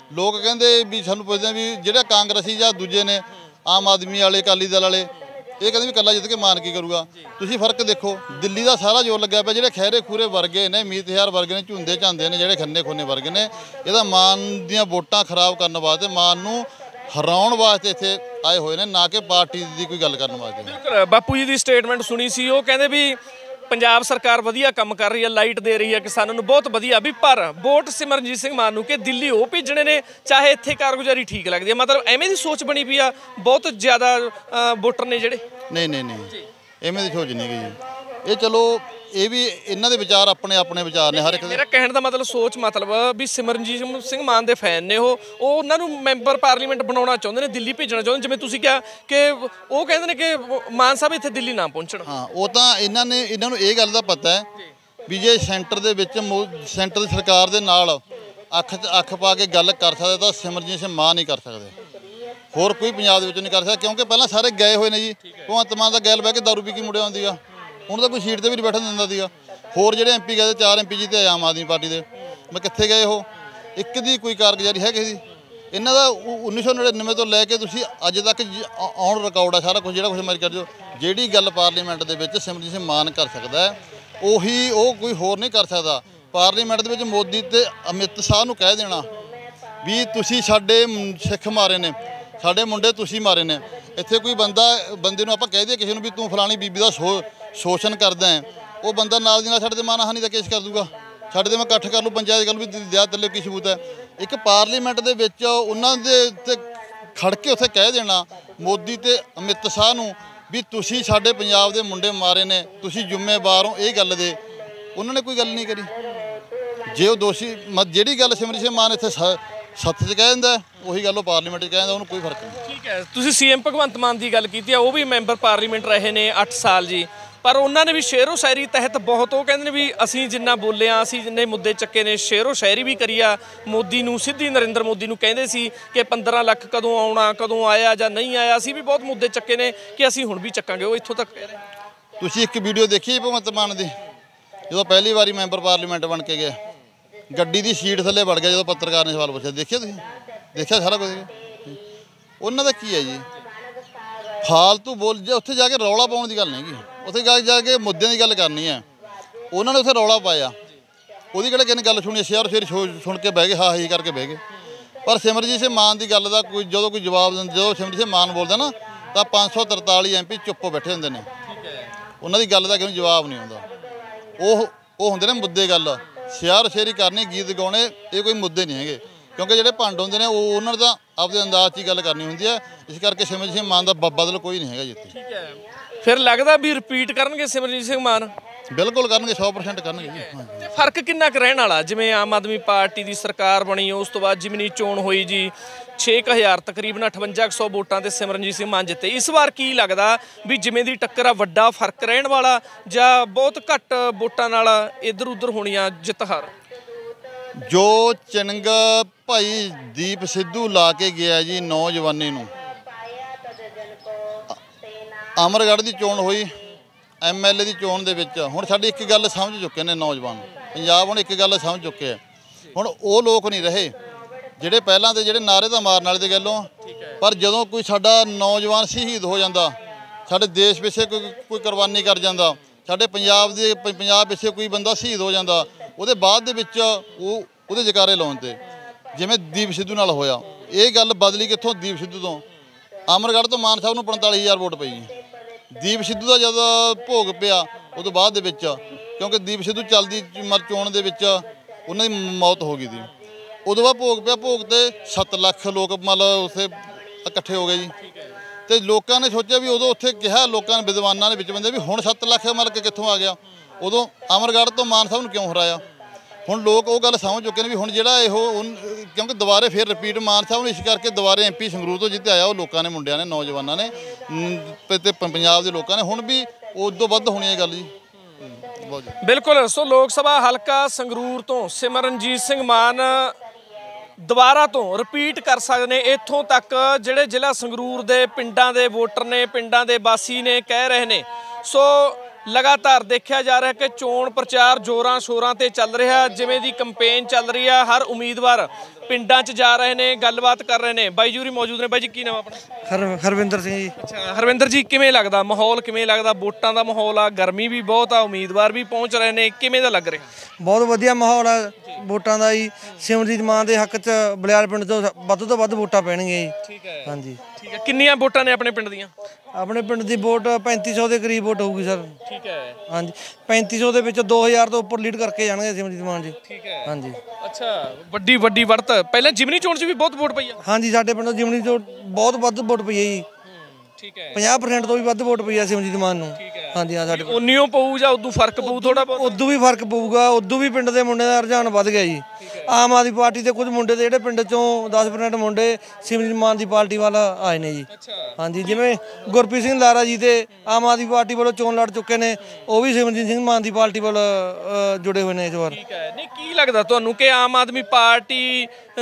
ਲੋਕ ਕਹਿੰਦੇ ਵੀ ਸਾਨੂੰ ਪੁੱਛਦੇ ਵੀ ਜਿਹੜਾ ਕਾਂਗਰਸੀ ਜਾਂ ਦੂਜੇ ਨੇ ਆਮ ਆਦਮੀ ਵਾਲੇ ਅਕਾਲੀ ਦਲ ਵਾਲੇ ਇਹ ਕਹਿੰਦੇ ਵੀ ਇਕੱਲਾ ਜਿੱਤ ਕੇ ਮਾਨ ਕੀ ਕਰੂਗਾ। ਤੁਸੀਂ ਫਰਕ ਦੇਖੋ, ਦਿੱਲੀ ਦਾ ਸਾਰਾ ਜ਼ੋਰ ਲੱਗਿਆ ਪਿਆ, ਜਿਹੜੇ ਖਹਿਰੇ ਖੂਰੇ ਵਰਗੇ ਨੇ, ਮੀਤ ਹਜ਼ਾਰ ਵਰਗੇ ਨੇ, ਝੁੰਦੇ ਝਾਂਦੇ ਨੇ, ਜਿਹੜੇ ਖੰਨੇ ਖੋਨੇ ਵਰਗੇ ਨੇ, ਇਹਦਾ ਮਾਨ ਦੀਆਂ ਵੋਟਾਂ ਖਰਾਬ ਕਰਨ ਵਾਸਤੇ, ਮਾਨ ਨੂੰ ਹਰਾਉਣ ਵਾਸਤੇ ਇੱਥੇ ਆਏ ਹੋਏ ਨੇ, ਨਾ ਕਿ ਪਾਰਟੀ ਦੀ ਕੋਈ ਗੱਲ ਕਰਨ ਵਾਸਤੇ। ਬਿਲਕੁਲ ਬਾਪੂ ਜੀ ਦੀ ਸਟੇਟਮੈਂਟ ਸੁਣੀ ਸੀ, ਉਹ ਕਹਿੰਦੇ ਵੀ ਪੰਜਾਬ ਸਰਕਾਰ ਵਧੀਆ ਕੰਮ ਕਰ ਰਹੀ ਹੈ, ਲਾਈਟ ਦੇ ਰਹੀ ਹੈ ਕਿਸਾਨਾਂ ਨੂੰ, ਬਹੁਤ ਵਧੀਆ, ਵੀ ਪਰ ਵੋਟ ਸਿਮਰਨਜੀਤ ਸਿੰਘ ਮਾਨ ਨੂੰ ਕਿ ਦਿੱਲੀ ਉਹ ਭੇਜਣੇ ਨੇ ਚਾਹੇ ਇੱਥੇ ਕਾਰਗੁਜ਼ਾਰੀ ਠੀਕ ਲੱਗਦੀ ਹੈ। ਮਤਲਬ ਐਵੇਂ ਦੀ ਸੋਚ ਬਣੀ ਪਈ ਆ ਬਹੁਤ ਜ਼ਿਆਦਾ ਵੋਟਰ ਨੇ ਜਿਹੜੇ। ਨਹੀਂ ਐਵੇਂ ਦੀ ਸੋਚ ਨਹੀਂ ਗਈ ਜੀ। ਇਹ ਚਲੋ ਇਹ ਵੀ ਇਹਨਾਂ ਦੇ ਵਿਚਾਰ ਆਪਣੇ ਵਿਚਾਰ ਨੇ ਹਰ ਇੱਕ ਦੇ। ਮੇਰਾ ਕਹਿਣ ਦਾ ਮਤਲਬ ਸੋਚ ਮਤਲਬ ਵੀ ਸਿਮਰਨਜੀਤ ਸਿੰਘ ਮਾਨ ਦੇ ਫੈਨ ਨੇ, ਉਹ ਉਹਨਾਂ ਨੂੰ ਮੈਂਬਰ ਪਾਰਲੀਮੈਂਟ ਬਣਾਉਣਾ ਚਾਹੁੰਦੇ ਨੇ, ਦਿੱਲੀ ਭੇਜਣਾ ਚਾਹੁੰਦੇ, ਜਿਵੇਂ ਤੁਸੀਂ ਕਿਹਾ ਕਿ ਉਹ ਕਹਿੰਦੇ ਨੇ ਕਿ ਮਾਨ ਸਾਹਿਬ ਇੱਥੇ ਦਿੱਲੀ ਨਾ ਪਹੁੰਚਣ। ਹਾਂ, ਉਹ ਤਾਂ ਇਹਨਾਂ ਨੂੰ ਇਹ ਗੱਲ ਦਾ ਪਤਾ ਹੈ ਵੀ ਜੇ ਸੈਂਟਰ ਦੇ ਵਿੱਚ ਸੈਂਟਰ ਦੀ ਸਰਕਾਰ ਦੇ ਨਾਲ ਅੱਖ 'ਚ ਅੱਖ ਪਾ ਕੇ ਗੱਲ ਕਰ ਸਕਦੇ ਤਾਂ ਸਿਮਰਨਜੀਤ ਸਿੰਘ ਮਾਨ ਨਹੀਂ ਕਰ ਸਕਦੇ, ਹੋਰ ਕੋਈ ਪੰਜਾਬ ਦੇ ਵਿੱਚ ਨਹੀਂ ਕਰ ਸਕਦਾ। ਕਿਉਂਕਿ ਪਹਿਲਾਂ ਸਾਰੇ ਗਏ ਹੋਏ ਨੇ ਜੀ, ਭਗਵੰਤ ਮਾਨ ਦਾ ਗੈਲ ਬਹਿ ਕੇ ਦਾਰੂ ਪੀ ਕੇ ਮੁੜਿਆ ਹੁੰਦੀ ਆ, ਹੁਣ ਤਾਂ ਕੋਈ ਸੀਟ ਤੇ ਵੀ ਨਹੀਂ ਬੈਠਣ ਦਿੰਦਾ ਸੀਗਾ। ਹੋਰ ਜਿਹੜੇ ਐਮਪੀ ਗਏ 4 ਐਮਪੀ ਜੀ ਤੇ ਆਮ ਆਦਮੀ ਪਾਰਟੀ ਦੇ, ਮੈਂ ਕਿੱਥੇ ਗਏ ਉਹ, ਇੱਕ ਦੀ ਕੋਈ ਕਾਰਗੁਜ਼ਾਰੀ ਹੈ ਕਿਸੇ ਦੀ। ਇਹਨਾਂ ਦਾ 1999 ਤੋਂ ਲੈ ਕੇ ਤੁਸੀਂ ਅੱਜ ਤੱਕ ਔਨ ਰਿਕਾਰਡ ਆ ਸਾਰਾ ਕੁਝ, ਜਿਹੜਾ ਕੁਝ ਮਰਜ਼ੀ ਕਰ ਦਿਓ। ਜਿਹੜੀ ਗੱਲ ਪਾਰਲੀਮੈਂਟ ਦੇ ਵਿੱਚ ਸਿਮਰਨਜੀਤ ਸਿੰਘ ਮਾਨ ਕਰ ਸਕਦਾ ਹੈ ਉਹੀ ਉਹ ਕੋਈ ਹੋਰ ਨਹੀਂ ਕਰ ਸਕਦਾ। ਪਾਰਲੀਮੈਂਟ ਦੇ ਵਿੱਚ ਮੋਦੀ ਤੇ ਅਮਿਤ ਸ਼ਾਹ ਨੂੰ ਕਹਿ ਦੇਣਾ ਵੀ ਤੁਸੀਂ ਸਾਡੇ ਸਿੱਖ ਮਾਰੇ ਨੇ, ਸਾਡੇ ਮੁੰਡੇ ਤੁਸੀਂ ਮਾਰੇ ਨੇ। ਇੱਥੇ ਕੋਈ ਬੰਦੇ ਨੂੰ ਆਪਾਂ ਕਹਿ ਦਈਏ ਕਿਸੇ ਨੂੰ ਵੀ ਤੂੰ ਫਲਾਣੀ ਬੀਬੀ ਦਾ ਸ਼ੋਸ਼ਣ ਕਰਦਾ ਹੈ, ਉਹ ਬੰਦਾ ਨਾਲ ਦੀ ਨਾਲ ਸਾਡੇ ਤੇ ਮਾਨਹਾਨੀ ਦਾ ਕੇਸ ਕਰ ਦੂਗਾ, ਸਾਡੇ ਤੇ ਮੈਂ ਇਕੱਠ ਕਰ ਲੂ, ਪੰਚਾਇਤ ਕਰ ਲੂ ਵੀ ਦਿਆ ਤੱਲੇ ਕੀ ਸਬੂਤ ਹੈ। ਇੱਕ ਪਾਰਲੀਮੈਂਟ ਦੇ ਵਿੱਚ ਉਹਨਾਂ ਦੇ ਤੇ ਖੜ ਕੇ ਉੱਥੇ ਕਹਿ ਦੇਣਾ ਮੋਦੀ ਤੇ ਅਮਿਤ ਸ਼ਾਹ ਨੂੰ ਵੀ ਤੁਸੀਂ ਸਾਡੇ ਪੰਜਾਬ ਦੇ ਮੁੰਡੇ ਮਾਰੇ ਨੇ, ਤੁਸੀਂ ਜ਼ਿੰਮੇਵਾਰ ਹੋ ਇਹ ਗੱਲ ਦੇ। ਉਹਨਾਂ ਨੇ ਕੋਈ ਗੱਲ ਨਹੀਂ ਕਰੀ। ਜੇ ਉਹ ਦੋਸ਼ੀ ਜਿਹੜੀ ਗੱਲ ਸਿਮਰਨਜੀਤ ਸਿੰਘ ਮਾਨ ਇੱਥੇ ਸੱਥ 'ਚ ਕਹਿ ਦਿੰਦਾ ਉਹੀ ਗੱਲ ਉਹ ਪਾਰਲੀਮੈਂਟ 'ਚ ਕਹਿ ਦਿੰਦਾ, ਉਹਨੂੰ ਕੋਈ ਫਰਕ ਨਹੀਂ। ਠੀਕ ਹੈ, ਤੁਸੀਂ ਸੀਐਮ ਭਗਵੰਤ ਮਾਨ ਦੀ ਗੱਲ ਕੀਤੀ ਆ, ਉਹ ਵੀ ਮੈਂਬਰ ਪਾਰਲੀਮੈਂਟ ਰਹੇ ਨੇ 8 ਸਾਲ ਜੀ, ਪਰ ਉਹਨਾਂ ਨੇ ਵੀ ਸ਼ੇਰੋ ਸ਼ਾਇਰੀ ਤਹਿਤ ਬਹੁਤ, ਉਹ ਕਹਿੰਦੇ ਨੇ ਵੀ ਅਸੀਂ ਜਿੰਨਾ ਬੋਲੇ ਆ, ਅਸੀਂ ਜਿੰਨੇ ਮੁੱਦੇ ਚੱਕੇ ਨੇ, ਸ਼ੇਰੋ ਸ਼ਾਇਰੀ ਵੀ ਕਰੀ ਆ। ਮੋਦੀ ਨੂੰ ਸਿੱਧੀ ਨਰਿੰਦਰ ਮੋਦੀ ਨੂੰ ਕਹਿੰਦੇ ਸੀ ਕਿ 15 ਲੱਖ ਕਦੋਂ ਆਉਣਾ, ਕਦੋਂ ਆਇਆ ਜਾਂ ਨਹੀਂ ਆਇਆ, ਅਸੀਂ ਵੀ ਬਹੁਤ ਮੁੱਦੇ ਚੱਕੇ ਨੇ ਕਿ ਅਸੀਂ ਹੁਣ ਵੀ ਚੱਕਾਂਗੇ, ਉਹ ਇੱਥੋਂ ਤੱਕ ਕਹਿ ਰਹੇ। ਤੁਸੀਂ ਇੱਕ ਵੀਡੀਓ ਦੇਖੀ ਭਗਵੰਤ ਮਾਨ ਦੀ, ਜਦੋਂ ਪਹਿਲੀ ਵਾਰੀ ਮੈਂਬਰ ਪਾਰਲੀਮੈਂਟ ਬਣ ਕੇ ਗਿਆ, ਗੱਡੀ ਦੀ ਸੀਟ ਥੱਲੇ ਵੜ ਗਿਆ ਜਦੋਂ ਪੱਤਰਕਾਰ ਨੇ ਸਵਾਲ ਪੁੱਛਿਆ, ਦੇਖਿਆ ਤੁਸੀਂ? ਦੇਖਿਆ ਸਾਰਾ ਕੁਝ? ਉਹਨਾਂ ਦਾ ਕੀ ਹੈ ਜੀ, ਫਾਲਤੂ ਬੋਲ, ਜੇ ਉੱਥੇ ਜਾ ਕੇ ਰੌਲਾ ਪਾਉਣ ਦੀ ਗੱਲ ਨਹੀਂ ਗੀ, ਉੱਥੇ ਜਾ ਕੇ ਮੁੱਦਿਆਂ ਦੀ ਗੱਲ ਕਰਨੀ ਹੈ। ਉਹਨਾਂ ਨੇ ਉੱਥੇ ਰੌਲਾ ਪਾਇਆ, ਉਹਦੀ ਕਿਹੜੇ ਕਿਸੇ ਗੱਲ ਸੁਣੀ, ਸ਼ੇਰ ਸੁਣ ਕੇ ਬਹਿ ਗਏ, ਹਾਂ ਹੀ ਕਰਕੇ ਬਹਿ ਗਏ। ਪਰ ਸਿਮਰਨਜੀਤ ਸਿੰਘ ਮਾਨ ਦੀ ਗੱਲ ਦਾ ਜਦੋਂ ਕੋਈ ਜਵਾਬ ਦਿੰਦਾ, ਜਦੋਂ ਸਿਮਰਨਜੀਤ ਸਿੰਘ ਮਾਨ ਬੋਲਦਾ ਨਾ ਤਾਂ 543 ਐਮਪੀ ਚੁੱਪ ਬੈਠੇ ਹੁੰਦੇ ਨੇ, ਉਹਨਾਂ ਦੀ ਗੱਲ ਦਾ ਕਿਸੇ ਨੂੰ ਜਵਾਬ ਨਹੀਂ ਆਉਂਦਾ। ਉਹ ਹੁੰਦੇ ਨੇ ਮੁੱਦੇ, ਗੱਲ ਸ਼ੇਰੀ ਕਰਨੀ, ਗੀਤ ਗਾਉਣੇ, ਇਹ ਕੋਈ ਮੁੱਦੇ ਨਹੀਂ ਹੈਗੇ। ਕਿਉਂਕਿ ਜਿਹੜੇ ਭੰਡ ਹੁੰਦੇ ਨੇ ਉਹ ਉਹਨਾਂ ਨੇ ਤਾਂ ਆਪਦੇ ਅੰਦਾਜ਼ 'ਚ ਹੀ ਗੱਲ ਕਰਨੀ ਹੁੰਦੀ ਹੈ। ਇਸ ਕਰਕੇ ਸਿਮਰਨਜੀਤ ਸਿੰਘ ਮਾਨ ਦਾ ਬਦਲ ਕੋਈ ਨਹੀਂ ਹੈਗਾ ਜਿੱਥੇ। ਠੀਕ ਹੈ, ਫਿਰ ਲੱਗਦਾ ਵੀ ਰਿਪੀਟ ਕਰਨਗੇ ਸਿਮਰਨਜੀਤ ਸਿੰਘ ਮਾਨ? ਬਿਲਕੁਲ ਕਰਨਗੇ, 100% ਕਰਨਗੇ ਜੀ। ਤੇ ਫਰਕ ਕਿੰਨਾ ਕੁ ਰਹਿਣ ਵਾਲਾ, ਜਿਵੇਂ ਆਮ ਆਦਮੀ ਪਾਰਟੀ ਦੀ ਸਰਕਾਰ ਬਣੀ, ਉਸ ਤੋਂ ਬਾਅਦ ਜ਼ਿਮਨੀ ਚੋਣ ਹੋਈ ਜੀ, 6000 ਤਕਰੀਬਨ 5800 ਵੋਟਾਂ ਤੇ ਸਿਮਰਨਜੀਤ ਸਿੰਘ ਮਾਨ ਜਿੱਤੇ। ਇਸ ਵਾਰ ਕੀ ਲੱਗਦਾ ਵੀ ਜਿਵੇਂ ਦੀ ਟੱਕਰ ਆ, ਵੱਡਾ ਫਰਕ ਰਹਿਣ ਵਾਲਾ ਜਾਂ ਬਹੁਤ ਘੱਟ ਵੋਟਾਂ ਨਾਲ ਇੱਧਰ ਉੱਧਰ ਹੋਣੀ ਆ ਜਿੱਤ ਹਾਰ? ਜੋ ਚਿੰਗ ਭਾਈ ਦੀਪ ਸਿੱਧੂ ਲਾ ਕੇ ਗਿਆ ਜੀ ਨੌਜਵਾਨੀ ਨੂੰ, ਅਮਰਗੜ੍ਹ ਦੀ ਚੋਣ ਹੋਈ, MLA ਦੀ ਚੋਣ ਦੇ ਵਿੱਚ ਹੁਣ ਸਾਡੀ ਇੱਕ ਗੱਲ ਸਮਝ ਚੁੱਕੇ ਨੇ ਨੌਜਵਾਨ ਪੰਜਾਬ, ਹੁਣ ਇੱਕ ਗੱਲ ਸਮਝ ਚੁੱਕੇ ਆ। ਹੁਣ ਉਹ ਲੋਕ ਨਹੀਂ ਰਹੇ ਜਿਹੜੇ ਪਹਿਲਾਂ ਦੇ ਜਿਹੜੇ ਨਾਅਰੇ ਤਾਂ ਮਾਰਨ ਵਾਲੇ ਦੇ ਗੱਲੋਂ, ਪਰ ਜਦੋਂ ਕੋਈ ਸਾਡਾ ਨੌਜਵਾਨ ਸ਼ਹੀਦ ਹੋ ਜਾਂਦਾ, ਸਾਡੇ ਦੇਸ਼ ਪਿੱਛੇ ਕੋਈ ਕੁਰਬਾਨੀ ਕਰ ਜਾਂਦਾ, ਸਾਡੇ ਪੰਜਾਬ ਪਿੱਛੇ ਕੋਈ ਬੰਦਾ ਸ਼ਹੀਦ ਹੋ ਜਾਂਦਾ, ਉਹਦੇ ਬਾਅਦ ਦੇ ਵਿੱਚ ਉਹਦੇ ਜਕਾਰੇ ਲਾਉਣ ਤੇ ਜਿਵੇਂ ਦੀਪ ਸਿੱਧੂ ਨਾਲ ਹੋਇਆ। ਇਹ ਗੱਲ ਬਦਲੀ ਕਿੱਥੋਂ? ਦੀਪ ਸਿੱਧੂ ਤੋਂ। ਅਮਰਗੜ੍ਹ ਤੋਂ ਮਾਨ ਸਾਹਿਬ ਨੂੰ 45000 ਵੋਟ ਪਈ ਜੀ। ਦੀਪ ਸਿੱਧੂ ਦਾ ਜਦ ਭੋਗ ਪਿਆ ਉਦੋਂ ਬਾਅਦ ਦੇ ਵਿੱਚ, ਕਿਉਂਕਿ ਦੀਪ ਸਿੱਧੂ ਚੱਲਦੀ ਚੋਣ ਦੇ ਵਿੱਚ ਉਹਨਾਂ ਦੀ ਮੌਤ ਹੋ ਗਈ ਸੀ, ਉਦੋਂ ਬਾਅਦ ਭੋਗ ਪਿਆ। ਭੋਗ ਤੇ 7 ਲੱਖ ਲੋਕ ਮਤਲਬ ਉੱਥੇ ਇਕੱਠੇ ਹੋ ਗਏ ਜੀ। ਤੇ ਲੋਕਾਂ ਨੇ ਸੋਚਿਆ ਵੀ ਉਦੋਂ ਉੱਥੇ ਕਿਹਾ, ਲੋਕਾਂ ਨੇ ਵਿਦਵਾਨਾਂ ਦੇ ਵਿੱਚ ਬੰਦੇ ਵੀ ਹੁਣ 7 ਲੱਖ ਮਤਲਬ ਕਿ ਕਿੱਥੋਂ ਆ ਗਿਆ, ਉਦੋਂ ਅਮਰਗੜ੍ਹ ਤੋਂ ਮਾਨ ਸਾਹਿਬ ਨੂੰ ਕਿਉਂ ਹਰਾਇਆ। ਹੁਣ ਲੋਕ ਉਹ ਗੱਲ ਸਮਝ ਚੁੱਕੇ ਨੇ ਵੀ ਹੁਣ ਜਿਹੜਾ ਕਿਉਂਕਿ ਦੁਬਾਰੇ ਫਿਰ ਰਿਪੀਟ ਮਾਨ ਸਾਹਿਬ ਨੂੰ ਇਸ ਕਰਕੇ ਦੁਬਾਰੇ MP ਸੰਗਰੂਰ ਤੋਂ ਜਿੱਤੇ ਆਇਆ, ਉਹ ਲੋਕਾਂ ਨੇ, ਮੁੰਡਿਆਂ ਨੇ, ਨੌਜਵਾਨਾਂ ਨੇ ਤੇ ਪੰਜਾਬ ਦੇ ਲੋਕਾਂ ਨੇ, ਹੁਣ ਵੀ ਉਦੋਂ ਵੱਧ ਹੋਣੀ ਇਹ ਗੱਲ ਜੀ। ਬਿਲਕੁਲ। ਸੋ ਲੋਕ ਸਭਾ ਹਲਕਾ ਸੰਗਰੂਰ ਤੋਂ ਸਿਮਰਨਜੀਤ ਸਿੰਘ ਮਾਨ ਦੁਬਾਰਾ ਤੋਂ ਰਿਪੀਟ ਕਰ ਸਕਦੇ ਨੇ। ਇੱਥੋਂ ਤੱਕ ਜਿਹੜੇ ਜ਼ਿਲ੍ਹਾ ਸੰਗਰੂਰ ਦੇ ਪਿੰਡਾਂ ਦੇ ਵੋਟਰ ਨੇ, ਪਿੰਡਾਂ ਦੇ ਵਾਸੀ ਨੇ ਕਹਿ ਰਹੇ ਨੇ। ਸੋ ਲਗਾਤਾਰ ਦੇਖਿਆ ਜਾ ਰਿਹਾ ਕਿ ਚੋਣ ਪ੍ਰਚਾਰ ਜ਼ੋਰਾਂ ਸ਼ੋਰਾਂ ਤੇ ਚੱਲ ਰਿਹਾ। ਜਿਵੇਂ ਦੀ ਕੰਪੇਨ ਚੱਲ ਰਹੀ ਆ, ਹਰ ਉਮੀਦਵਾਰ ਪਿੰਡਾਂ 'ਚ ਜਾ ਰਹੇ ਨੇ, ਗੱਲਬਾਤ ਕਰ ਰਹੇ ਨੇ। ਬਾਈ ਜੂਰੀ ਮੌਜੂਦ ਨੇ। ਬਾਈ ਜੀ ਕੀ ਨਾਮ ਆਪਣਾ? ਹਰਵਿੰਦਰ ਸਿੰਘ ਜੀ। ਅੱਛਾ ਹਰਵਿੰਦਰ ਜੀ, ਕਿਵੇਂ ਲੱਗਦਾ ਮਾਹੌਲ? ਕਿਵੇਂ ਲੱਗਦਾ? ਵੋਟਾਂ ਦਾ ਮਾਹੌਲ ਆ, ਗਰਮੀ ਵੀ ਬਹੁਤ ਆ, ਉਮੀਦਵਾਰ ਵੀ ਪਹੁੰਚ ਰਹੇ ਨੇ, ਕਿਵੇਂ ਦਾ ਲੱਗ ਰਿਹਾ? ਬਹੁਤ ਵਧੀਆ ਮਾਹੌਲ ਆ ਵੋਟਾਂ ਦਾ ਜੀ। ਸਿਮਰਜੀਤ ਮਾਨ ਦੇ ਹੱਕ 'ਚ ਬਲਿਆਲ ਪਿੰਡ ਤੋਂ ਵੱਧ ਵੋਟਾਂ ਪੈਣਗੀਆਂ ਜੀ। ਠੀਕ ਹੈ, ਹਾਂਜੀ ਠੀਕ ਹੈ। ਕਿੰਨੀਆਂ ਵੋਟਾਂ ਨੇ ਆਪਣੇ ਪਿੰਡ ਦੀਆਂ? ਆਪਣੇ ਪਿੰਡ ਦੀ ਵੋਟ 3500 ਦੇ ਕਰੀਬ ਵੋਟ ਹੋਊਗੀ ਸਰ। ਠੀਕ ਹੈ। ਹਾਂਜੀ 3500 ਦੇ ਵਿੱਚ 2000 ਤੋਂ ਉੱਪਰ ਲੀਡ ਕਰਕੇ ਜਾਣਗੇ ਸਿਮਰਜੀਤ ਮਾਨ ਜੀ। ਠੀਕ ਹੈ। ਹਾਂਜੀ ਅੱਛਾ, ਵੱਡੀ ਵੜਤ। ਪਹਿਲਾਂ ਜਿਮਨੀ ਚੋਣ 'ਚ ਵੀ ਬਹੁਤ ਵੋਟ ਪਈ ਆ। ਹਾਂਜੀ ਸਾਡੇ ਪਿੰਡੋਂ ਜਿਮਨੀ ਤੋਂ ਬਹੁਤ ਵੱਧ ਵੋਟ ਪਈ ਹੈ ਜੀ। ਠੀਕ ਹੈ। 50% ਤੋਂ ਵੀ ਵੱਧ ਵੋਟ ਪਈ ਹੈ ਸਿਮਰਜੀਤ ਮਾਨ ਨੂੰ। ਹਾਂਜੀ ਹਾਂ ਸਾਡੇ ਉਨੀਓ ਪਊ ਜਾਂ ਉਦੋਂ ਫਰਕ ਪਊ ਥੋੜਾ ਬਹੁਤ? ਉਦੋਂ ਵੀ ਫਰਕ ਪਊਗਾ। ਉਦੋਂ ਵੀ ਪਿੰਡ ਦੇ ਮੁੰਡੇ ਦਾ ਰੁਝਾਨ ਵੱਧ ਗਿਆ ਜੀ। ਆਮ ਆਦਮੀ ਪਾਰਟੀ ਦੇ ਕੁਝ ਮੁੰਡੇ ਦੇ ਜਿਹੜੇ ਪਿੰਡ ਚੋਂ 10% ਮੁੰਡੇ ਸਿਮਰਜੀਤ ਮਾਨ ਦੀ ਪਾਰਟੀ ਵੱਲ ਆਏ ਨੇ ਜੀ। ਹਾਂਜੀ ਜਿਵੇਂ ਗੁਰਪ੍ਰੀਤ ਸਿੰਘ ਲਾਰਾ ਜੀ ਤੇ ਆਮ ਆਦਮੀ ਪਾਰਟੀ ਵੱਲੋਂ ਚੋਣ ਲੜ ਚੁੱਕੇ ਨੇ, ਉਹ ਵੀ ਸਿਮਰਜੀਤ ਸਿੰਘ ਮਾਨ ਦੀ ਪਾਰਟੀ ਵੱਲ ਜੁੜੇ ਹੋਏ ਨੇ ਇਸ ਵਾਰ। ਠੀਕ ਹੈ। ਨਹੀਂ ਕੀ ਲੱਗਦਾ ਤੁਹਾਨੂੰ ਕਿ ਆਮ ਆਦਮੀ ਪਾਰਟੀ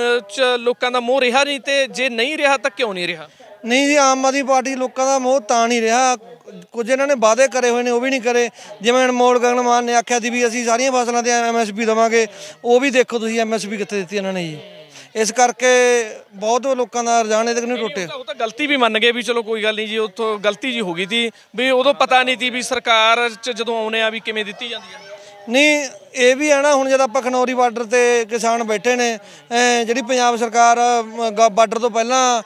'ਚ ਲੋਕਾਂ ਦਾ ਮੋਹ ਰਿਹਾ ਨਹੀਂ, ਤੇ ਜੇ ਨਹੀਂ ਰਿਹਾ ਤਾਂ ਕਿਉਂ ਨਹੀਂ ਰਿਹਾ? ਨਹੀਂ ਜੀ ਆਮ ਆਦਮੀ ਪਾਰਟੀ ਲੋਕਾਂ ਦਾ ਮੋਹ ਤਾਂ ਨਹੀਂ ਰਿਹਾ। ਕੁਝ ਇਹਨਾਂ ਨੇ ਵਾਅਦੇ ਕਰੇ ਹੋਏ ਨੇ ਉਹ ਵੀ ਨਹੀਂ ਕਰੇ। ਜਿਵੇਂ ਅਨਮੋਲ ਗਗਨ ਮਾਨ ਨੇ ਆਖਿਆ ਸੀ ਵੀ ਅਸੀਂ ਸਾਰੀਆਂ ਫਸਲਾਂ ਤੇ MSP ਦੇਵਾਂਗੇ, ਉਹ ਵੀ ਦੇਖੋ ਤੁਸੀਂ MSP ਕਿੱਥੇ ਦਿੱਤੀ ਇਹਨਾਂ ਨੇ ਜੀ। ਇਸ ਕਰਕੇ ਬਹੁਤ ਲੋਕਾਂ ਦਾ ਰੁਝਾਨ ਇਹਦੇ ਨਹੀਂ ਟੁੱਟੇ। ਉਹ ਤਾਂ ਗਲਤੀ ਵੀ ਮੰਨ ਗਏ ਵੀ ਚਲੋ ਕੋਈ ਗੱਲ ਨਹੀਂ ਜੀ, ਉੱਥੋਂ ਗਲਤੀ ਜੀ ਹੋ ਗਈ ਸੀ ਵੀ ਉਦੋਂ ਪਤਾ ਨਹੀਂ ਸੀ ਵੀ ਸਰਕਾਰ 'ਚ ਜਦੋਂ ਆਉਣੇ ਆ ਵੀ ਕਿਵੇਂ ਦਿੱਤੀ ਜਾਂਦੀ ਹੈ। ਨਹੀਂ ਇਹ ਵੀ ਹੈ ਨਾ, ਹੁਣ ਜਦ ਆਪਾਂ ਖਨੌਰੀ ਬਾਰਡਰ ਤੇ ਕਿਸਾਨ ਬੈਠੇ ਨੇ, ਜਿਹੜੀ ਪੰਜਾਬ ਸਰਕਾਰ ਬਾਰਡਰ ਤੋਂ ਪਹਿਲਾਂ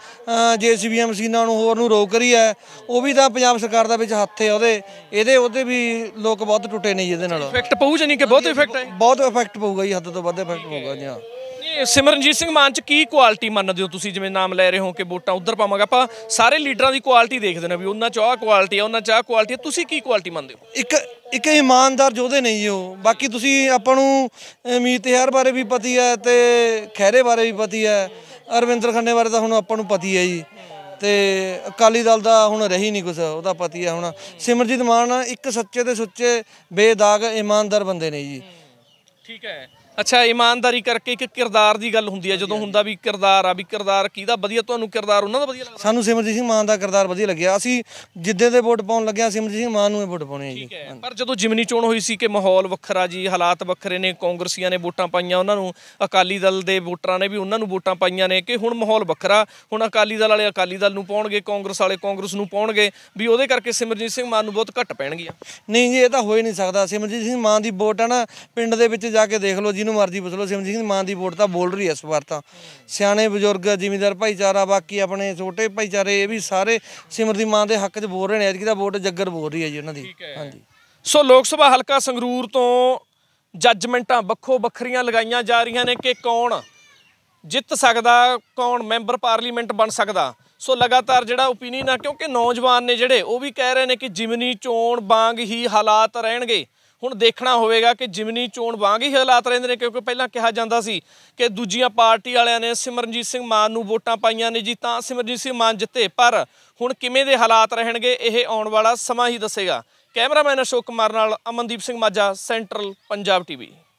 JCB ਮਸ਼ੀਨਾਂ ਨੂੰ ਹੋਰ ਨੂੰ ਰੋਕ ਰਹੀ ਹੈ, ਉਹ ਵੀ ਤਾਂ ਪੰਜਾਬ ਸਰਕਾਰ ਦਾ ਵਿੱਚ ਹੱਥ ਹੈ ਉਹਦੇ ਵੀ ਲੋਕ ਬਹੁਤ ਟੁੱਟੇ ਨੇ ਜੀ ਇਹਦੇ ਨਾਲ। ਇਫੈਕਟ ਪਊ ਜਾਂ ਨਹੀਂ ਕਿ ਬਹੁਤ ਇਫੈਕਟ ਹੈ? ਬਹੁਤ ਇਫੈਕਟ ਪਊਗਾ ਜੀ, ਹੱਦ ਤੋਂ ਵੱਧ ਇਫੈਕਟ ਪਊਗਾ ਜੀ। ਹਾਂ ਸਿਮਰਨਜੀਤ ਸਿੰਘ ਮਾਨ 'ਚ ਕੀ ਕੁਆਲਿਟੀ ਮੰਨਦੇ ਹੋ ਤੁਸੀਂ? ਜਿਵੇਂ ਨਾਮ ਲੈ ਰਹੇ ਹੋ ਕਿ ਵੋਟਾਂ ਉੱਧਰ ਪਾਵਾਂਗੇ, ਆਪਾਂ ਸਾਰੇ ਲੀਡਰਾਂ ਦੀ ਕੁਆਲਿਟੀ ਦੇਖਦੇ ਨੇ ਵੀ ਉਹਨਾਂ 'ਚ ਆਹ ਕੁਆਲਿਟੀ ਆ, ਉਹਨਾਂ 'ਚ ਆਹ ਕੁਆਲਿਟੀ ਆ, ਤੁਸੀਂ ਕੀ ਕੁਆਲਿਟੀ ਮੰਨਦੇ ਹੋ? ਇੱਕ ਇਮਾਨਦਾਰ ਯੋਧੇ ਨਹੀਂ ਜੀ ਉਹ। ਬਾਕੀ ਤੁਸੀਂ ਆਪਾਂ ਨੂੰ ਮੀਤ ਤਿਉਹਾਰ ਬਾਰੇ ਵੀ ਪਤੀ ਹੈ ਤੇ ਖਹਿਰੇ ਬਾਰੇ ਵੀ ਪਤੀ ਹੈ, ਅਰਵਿੰਦਰ ਖੰਨੇ ਬਾਰੇ ਤਾਂ ਹੁਣ ਆਪਾਂ ਨੂੰ ਪਤੀ ਹੈ ਜੀ, ਤੇ ਅਕਾਲੀ ਦਲ ਦਾ ਹੁਣ ਰਹੀ ਨਹੀਂ ਕੁਛ, ਉਹਦਾ ਪਤੀ ਹੈ। ਹੁਣ ਸਿਮਰਜੀਤ ਮਾਨ ਇੱਕ ਸੱਚੇ ਤੇ ਸੁੱਚੇ ਬੇਦਾਗ ਇਮਾਨਦਾਰ ਬੰਦੇ ਨੇ ਜੀ। ਠੀਕ ਹੈ। ਅੱਛਾ, ਇਮਾਨਦਾਰੀ ਕਰਕੇ ਇੱਕ ਕਿਰਦਾਰ ਦੀ ਗੱਲ ਹੁੰਦੀ ਹੈ, ਜਦੋਂ ਹੁੰਦਾ ਵੀ ਕਿਰਦਾਰ ਆ, ਵੀ ਕਿਰਦਾਰ ਕਿਹਦਾ ਵਧੀਆ? ਤੁਹਾਨੂੰ ਕਿਰਦਾਰ ਉਹਨਾਂ ਦਾ ਵਧੀਆ ਲੱਗਦਾ? ਸਾਨੂੰ ਸਿਮਰਜੀਤ ਸਿੰਘ ਮਾਨ ਦਾ ਕਿਰਦਾਰ ਵਧੀਆ ਲੱਗਿਆ। ਅਸੀਂ ਜਿੱਦੇ ਦੇ ਵੋਟ ਪਾਉਣ ਲੱਗਿਆ ਸਿਮਰਜੀਤ ਸਿੰਘ ਮਾਨ ਨੂੰ ਹੀ ਵੋਟ ਪਾਉਣੀ ਹੈ ਜੀ। ਪਰ ਜਦੋਂ ਜਿਮਨੀ ਚੋਣ ਹੋਈ ਸੀ ਕਿ ਮਾਹੌਲ ਵੱਖਰਾ ਜੀ, ਹਾਲਾਤ ਵੱਖਰੇ ਨੇ, ਕਾਂਗਰਸੀਆਂ ਨੇ ਵੋਟਾਂ ਪਾਈਆਂ ਉਹਨਾਂ ਨੂੰ, ਅਕਾਲੀ ਦਲ ਦੇ ਵੋਟਰਾਂ ਨੇ ਵੀ ਉਹਨਾਂ ਨੂੰ ਵੋਟਾਂ ਪਾਈਆਂ ਨੇ, ਕਿ ਹੁਣ ਮਾਹੌਲ ਵੱਖਰਾ, ਹੁਣ ਅਕਾਲੀ ਦਲ ਵਾਲੇ ਅਕਾਲੀ ਦਲ ਨੂੰ ਪਾਉਣਗੇ, ਕਾਂਗਰਸ ਵਾਲੇ ਕਾਂਗਰਸ ਨੂੰ ਪਾਉਣਗੇ, ਵੀ ਉਹਦੇ ਕਰਕੇ ਸਿਮਰਜੀਤ ਸਿੰਘ ਮਾਨ ਨੂੰ ਬਹੁਤ ਘੱਟ ਪੈਣਗੀਆਂ। ਨਹੀਂ ਜੀ ਇਹ ਤਾਂ ਹੋ ਹੀ ਨਹੀਂ ਸਕਦਾ। ਸਿਮਰਜੀਤ ਸਿੰਘ ਮਾਨ ਦੀ ਵੋਟ ਹੈ ਨਾ, ਪਿੰਡ ਦੇ ਵਿੱਚ ਜਾ ਕੇ ਦੇਖ ਲਓ, ਜਿਹਨੂੰ ਮਰਜ਼ੀ ਪੁੱਛ ਲਓ, ਸਿਮਰਜੀਤ ਸਿੰਘ ਮਾਨ ਦੀ ਵੋਟ ਤਾਂ ਬੋਲ ਰਹੀ ਹੈ ਇਸ ਵਾਰ। ਤਾਂ ਸਿਆਣੇ ਬਜ਼ੁਰਗ, ਜ਼ਿਮੀਂਦਾਰ ਭਾਈਚਾਰਾ, ਬਾਕੀ ਆਪਣੇ ਛੋਟੇ ਭਾਈਚਾਰੇ, ਇਹ ਵੀ ਸਾਰੇ ਸਿਮਰਜੀਤ ਮਾਨ ਦੇ ਹੱਕ 'ਚ ਬੋਲ ਰਹੇ ਨੇ। ਐਤਕੀ ਤਾਂ ਵੋਟ ਜੱਗਰ ਬੋਲ ਰਹੀ ਹੈ ਜੀ ਉਹਨਾਂ ਦੀ। ਹਾਂਜੀ। ਸੋ ਲੋਕ ਸਭਾ ਹਲਕਾ ਸੰਗਰੂਰ ਤੋਂ ਜੱਜਮੈਂਟਾਂ ਵੱਖੋ ਵੱਖਰੀਆਂ ਲਗਾਈਆਂ ਜਾ ਰਹੀਆਂ ਨੇ ਕਿ ਕੌਣ ਜਿੱਤ ਸਕਦਾ, ਕੌਣ ਮੈਂਬਰ ਪਾਰਲੀਮੈਂਟ ਬਣ ਸਕਦਾ। ਸੋ ਲਗਾਤਾਰ ਜਿਹੜਾ ਓਪੀਨੀਅਨ ਆ, ਕਿਉਂਕਿ ਨੌਜਵਾਨ ਨੇ ਜਿਹੜੇ, ਉਹ ਵੀ ਕਹਿ ਰਹੇ ਨੇ ਕਿ ਜਿਮਨੀ ਚੋਣ ਵਾਂਗ ਹੀ ਹਾਲਾਤ ਰਹਿਣਗੇ। ਹੁਣ ਦੇਖਣਾ ਹੋਵੇਗਾ ਕਿ ਜਿਮਨੀ ਚੋਣ ਵਾਂਗ ਹੀ ਹਾਲਾਤ ਰਹਿੰਦੇ ਨੇ, ਕਿਉਂਕਿ ਪਹਿਲਾਂ ਕਿਹਾ ਜਾਂਦਾ ਸੀ ਕਿ ਦੂਜੀਆਂ ਪਾਰਟੀ ਵਾਲਿਆਂ ਨੇ ਸਿਮਰਨਜੀਤ ਸਿੰਘ ਮਾਨ ਨੂੰ ਵੋਟਾਂ ਪਾਈਆਂ ਨੇ ਜੀ ਤਾਂ ਸਿਮਰਨਜੀਤ ਸਿੰਘ ਮਾਨ ਜਿੱਤੇ। ਪਰ ਹੁਣ ਕਿਵੇਂ ਦੇ ਹਾਲਾਤ ਰਹਿਣਗੇ ਇਹ ਆਉਣ ਵਾਲਾ ਸਮਾਂ ਹੀ ਦੱਸੇਗਾ। ਕੈਮਰਾਮੈਨ ਅਸ਼ੋਕ ਕੁਮਾਰ ਨਾਲ ਅਮਨਦੀਪ ਸਿੰਘ ਮਾਝਾ, ਸੈਂਟਰਲ ਪੰਜਾਬ TV।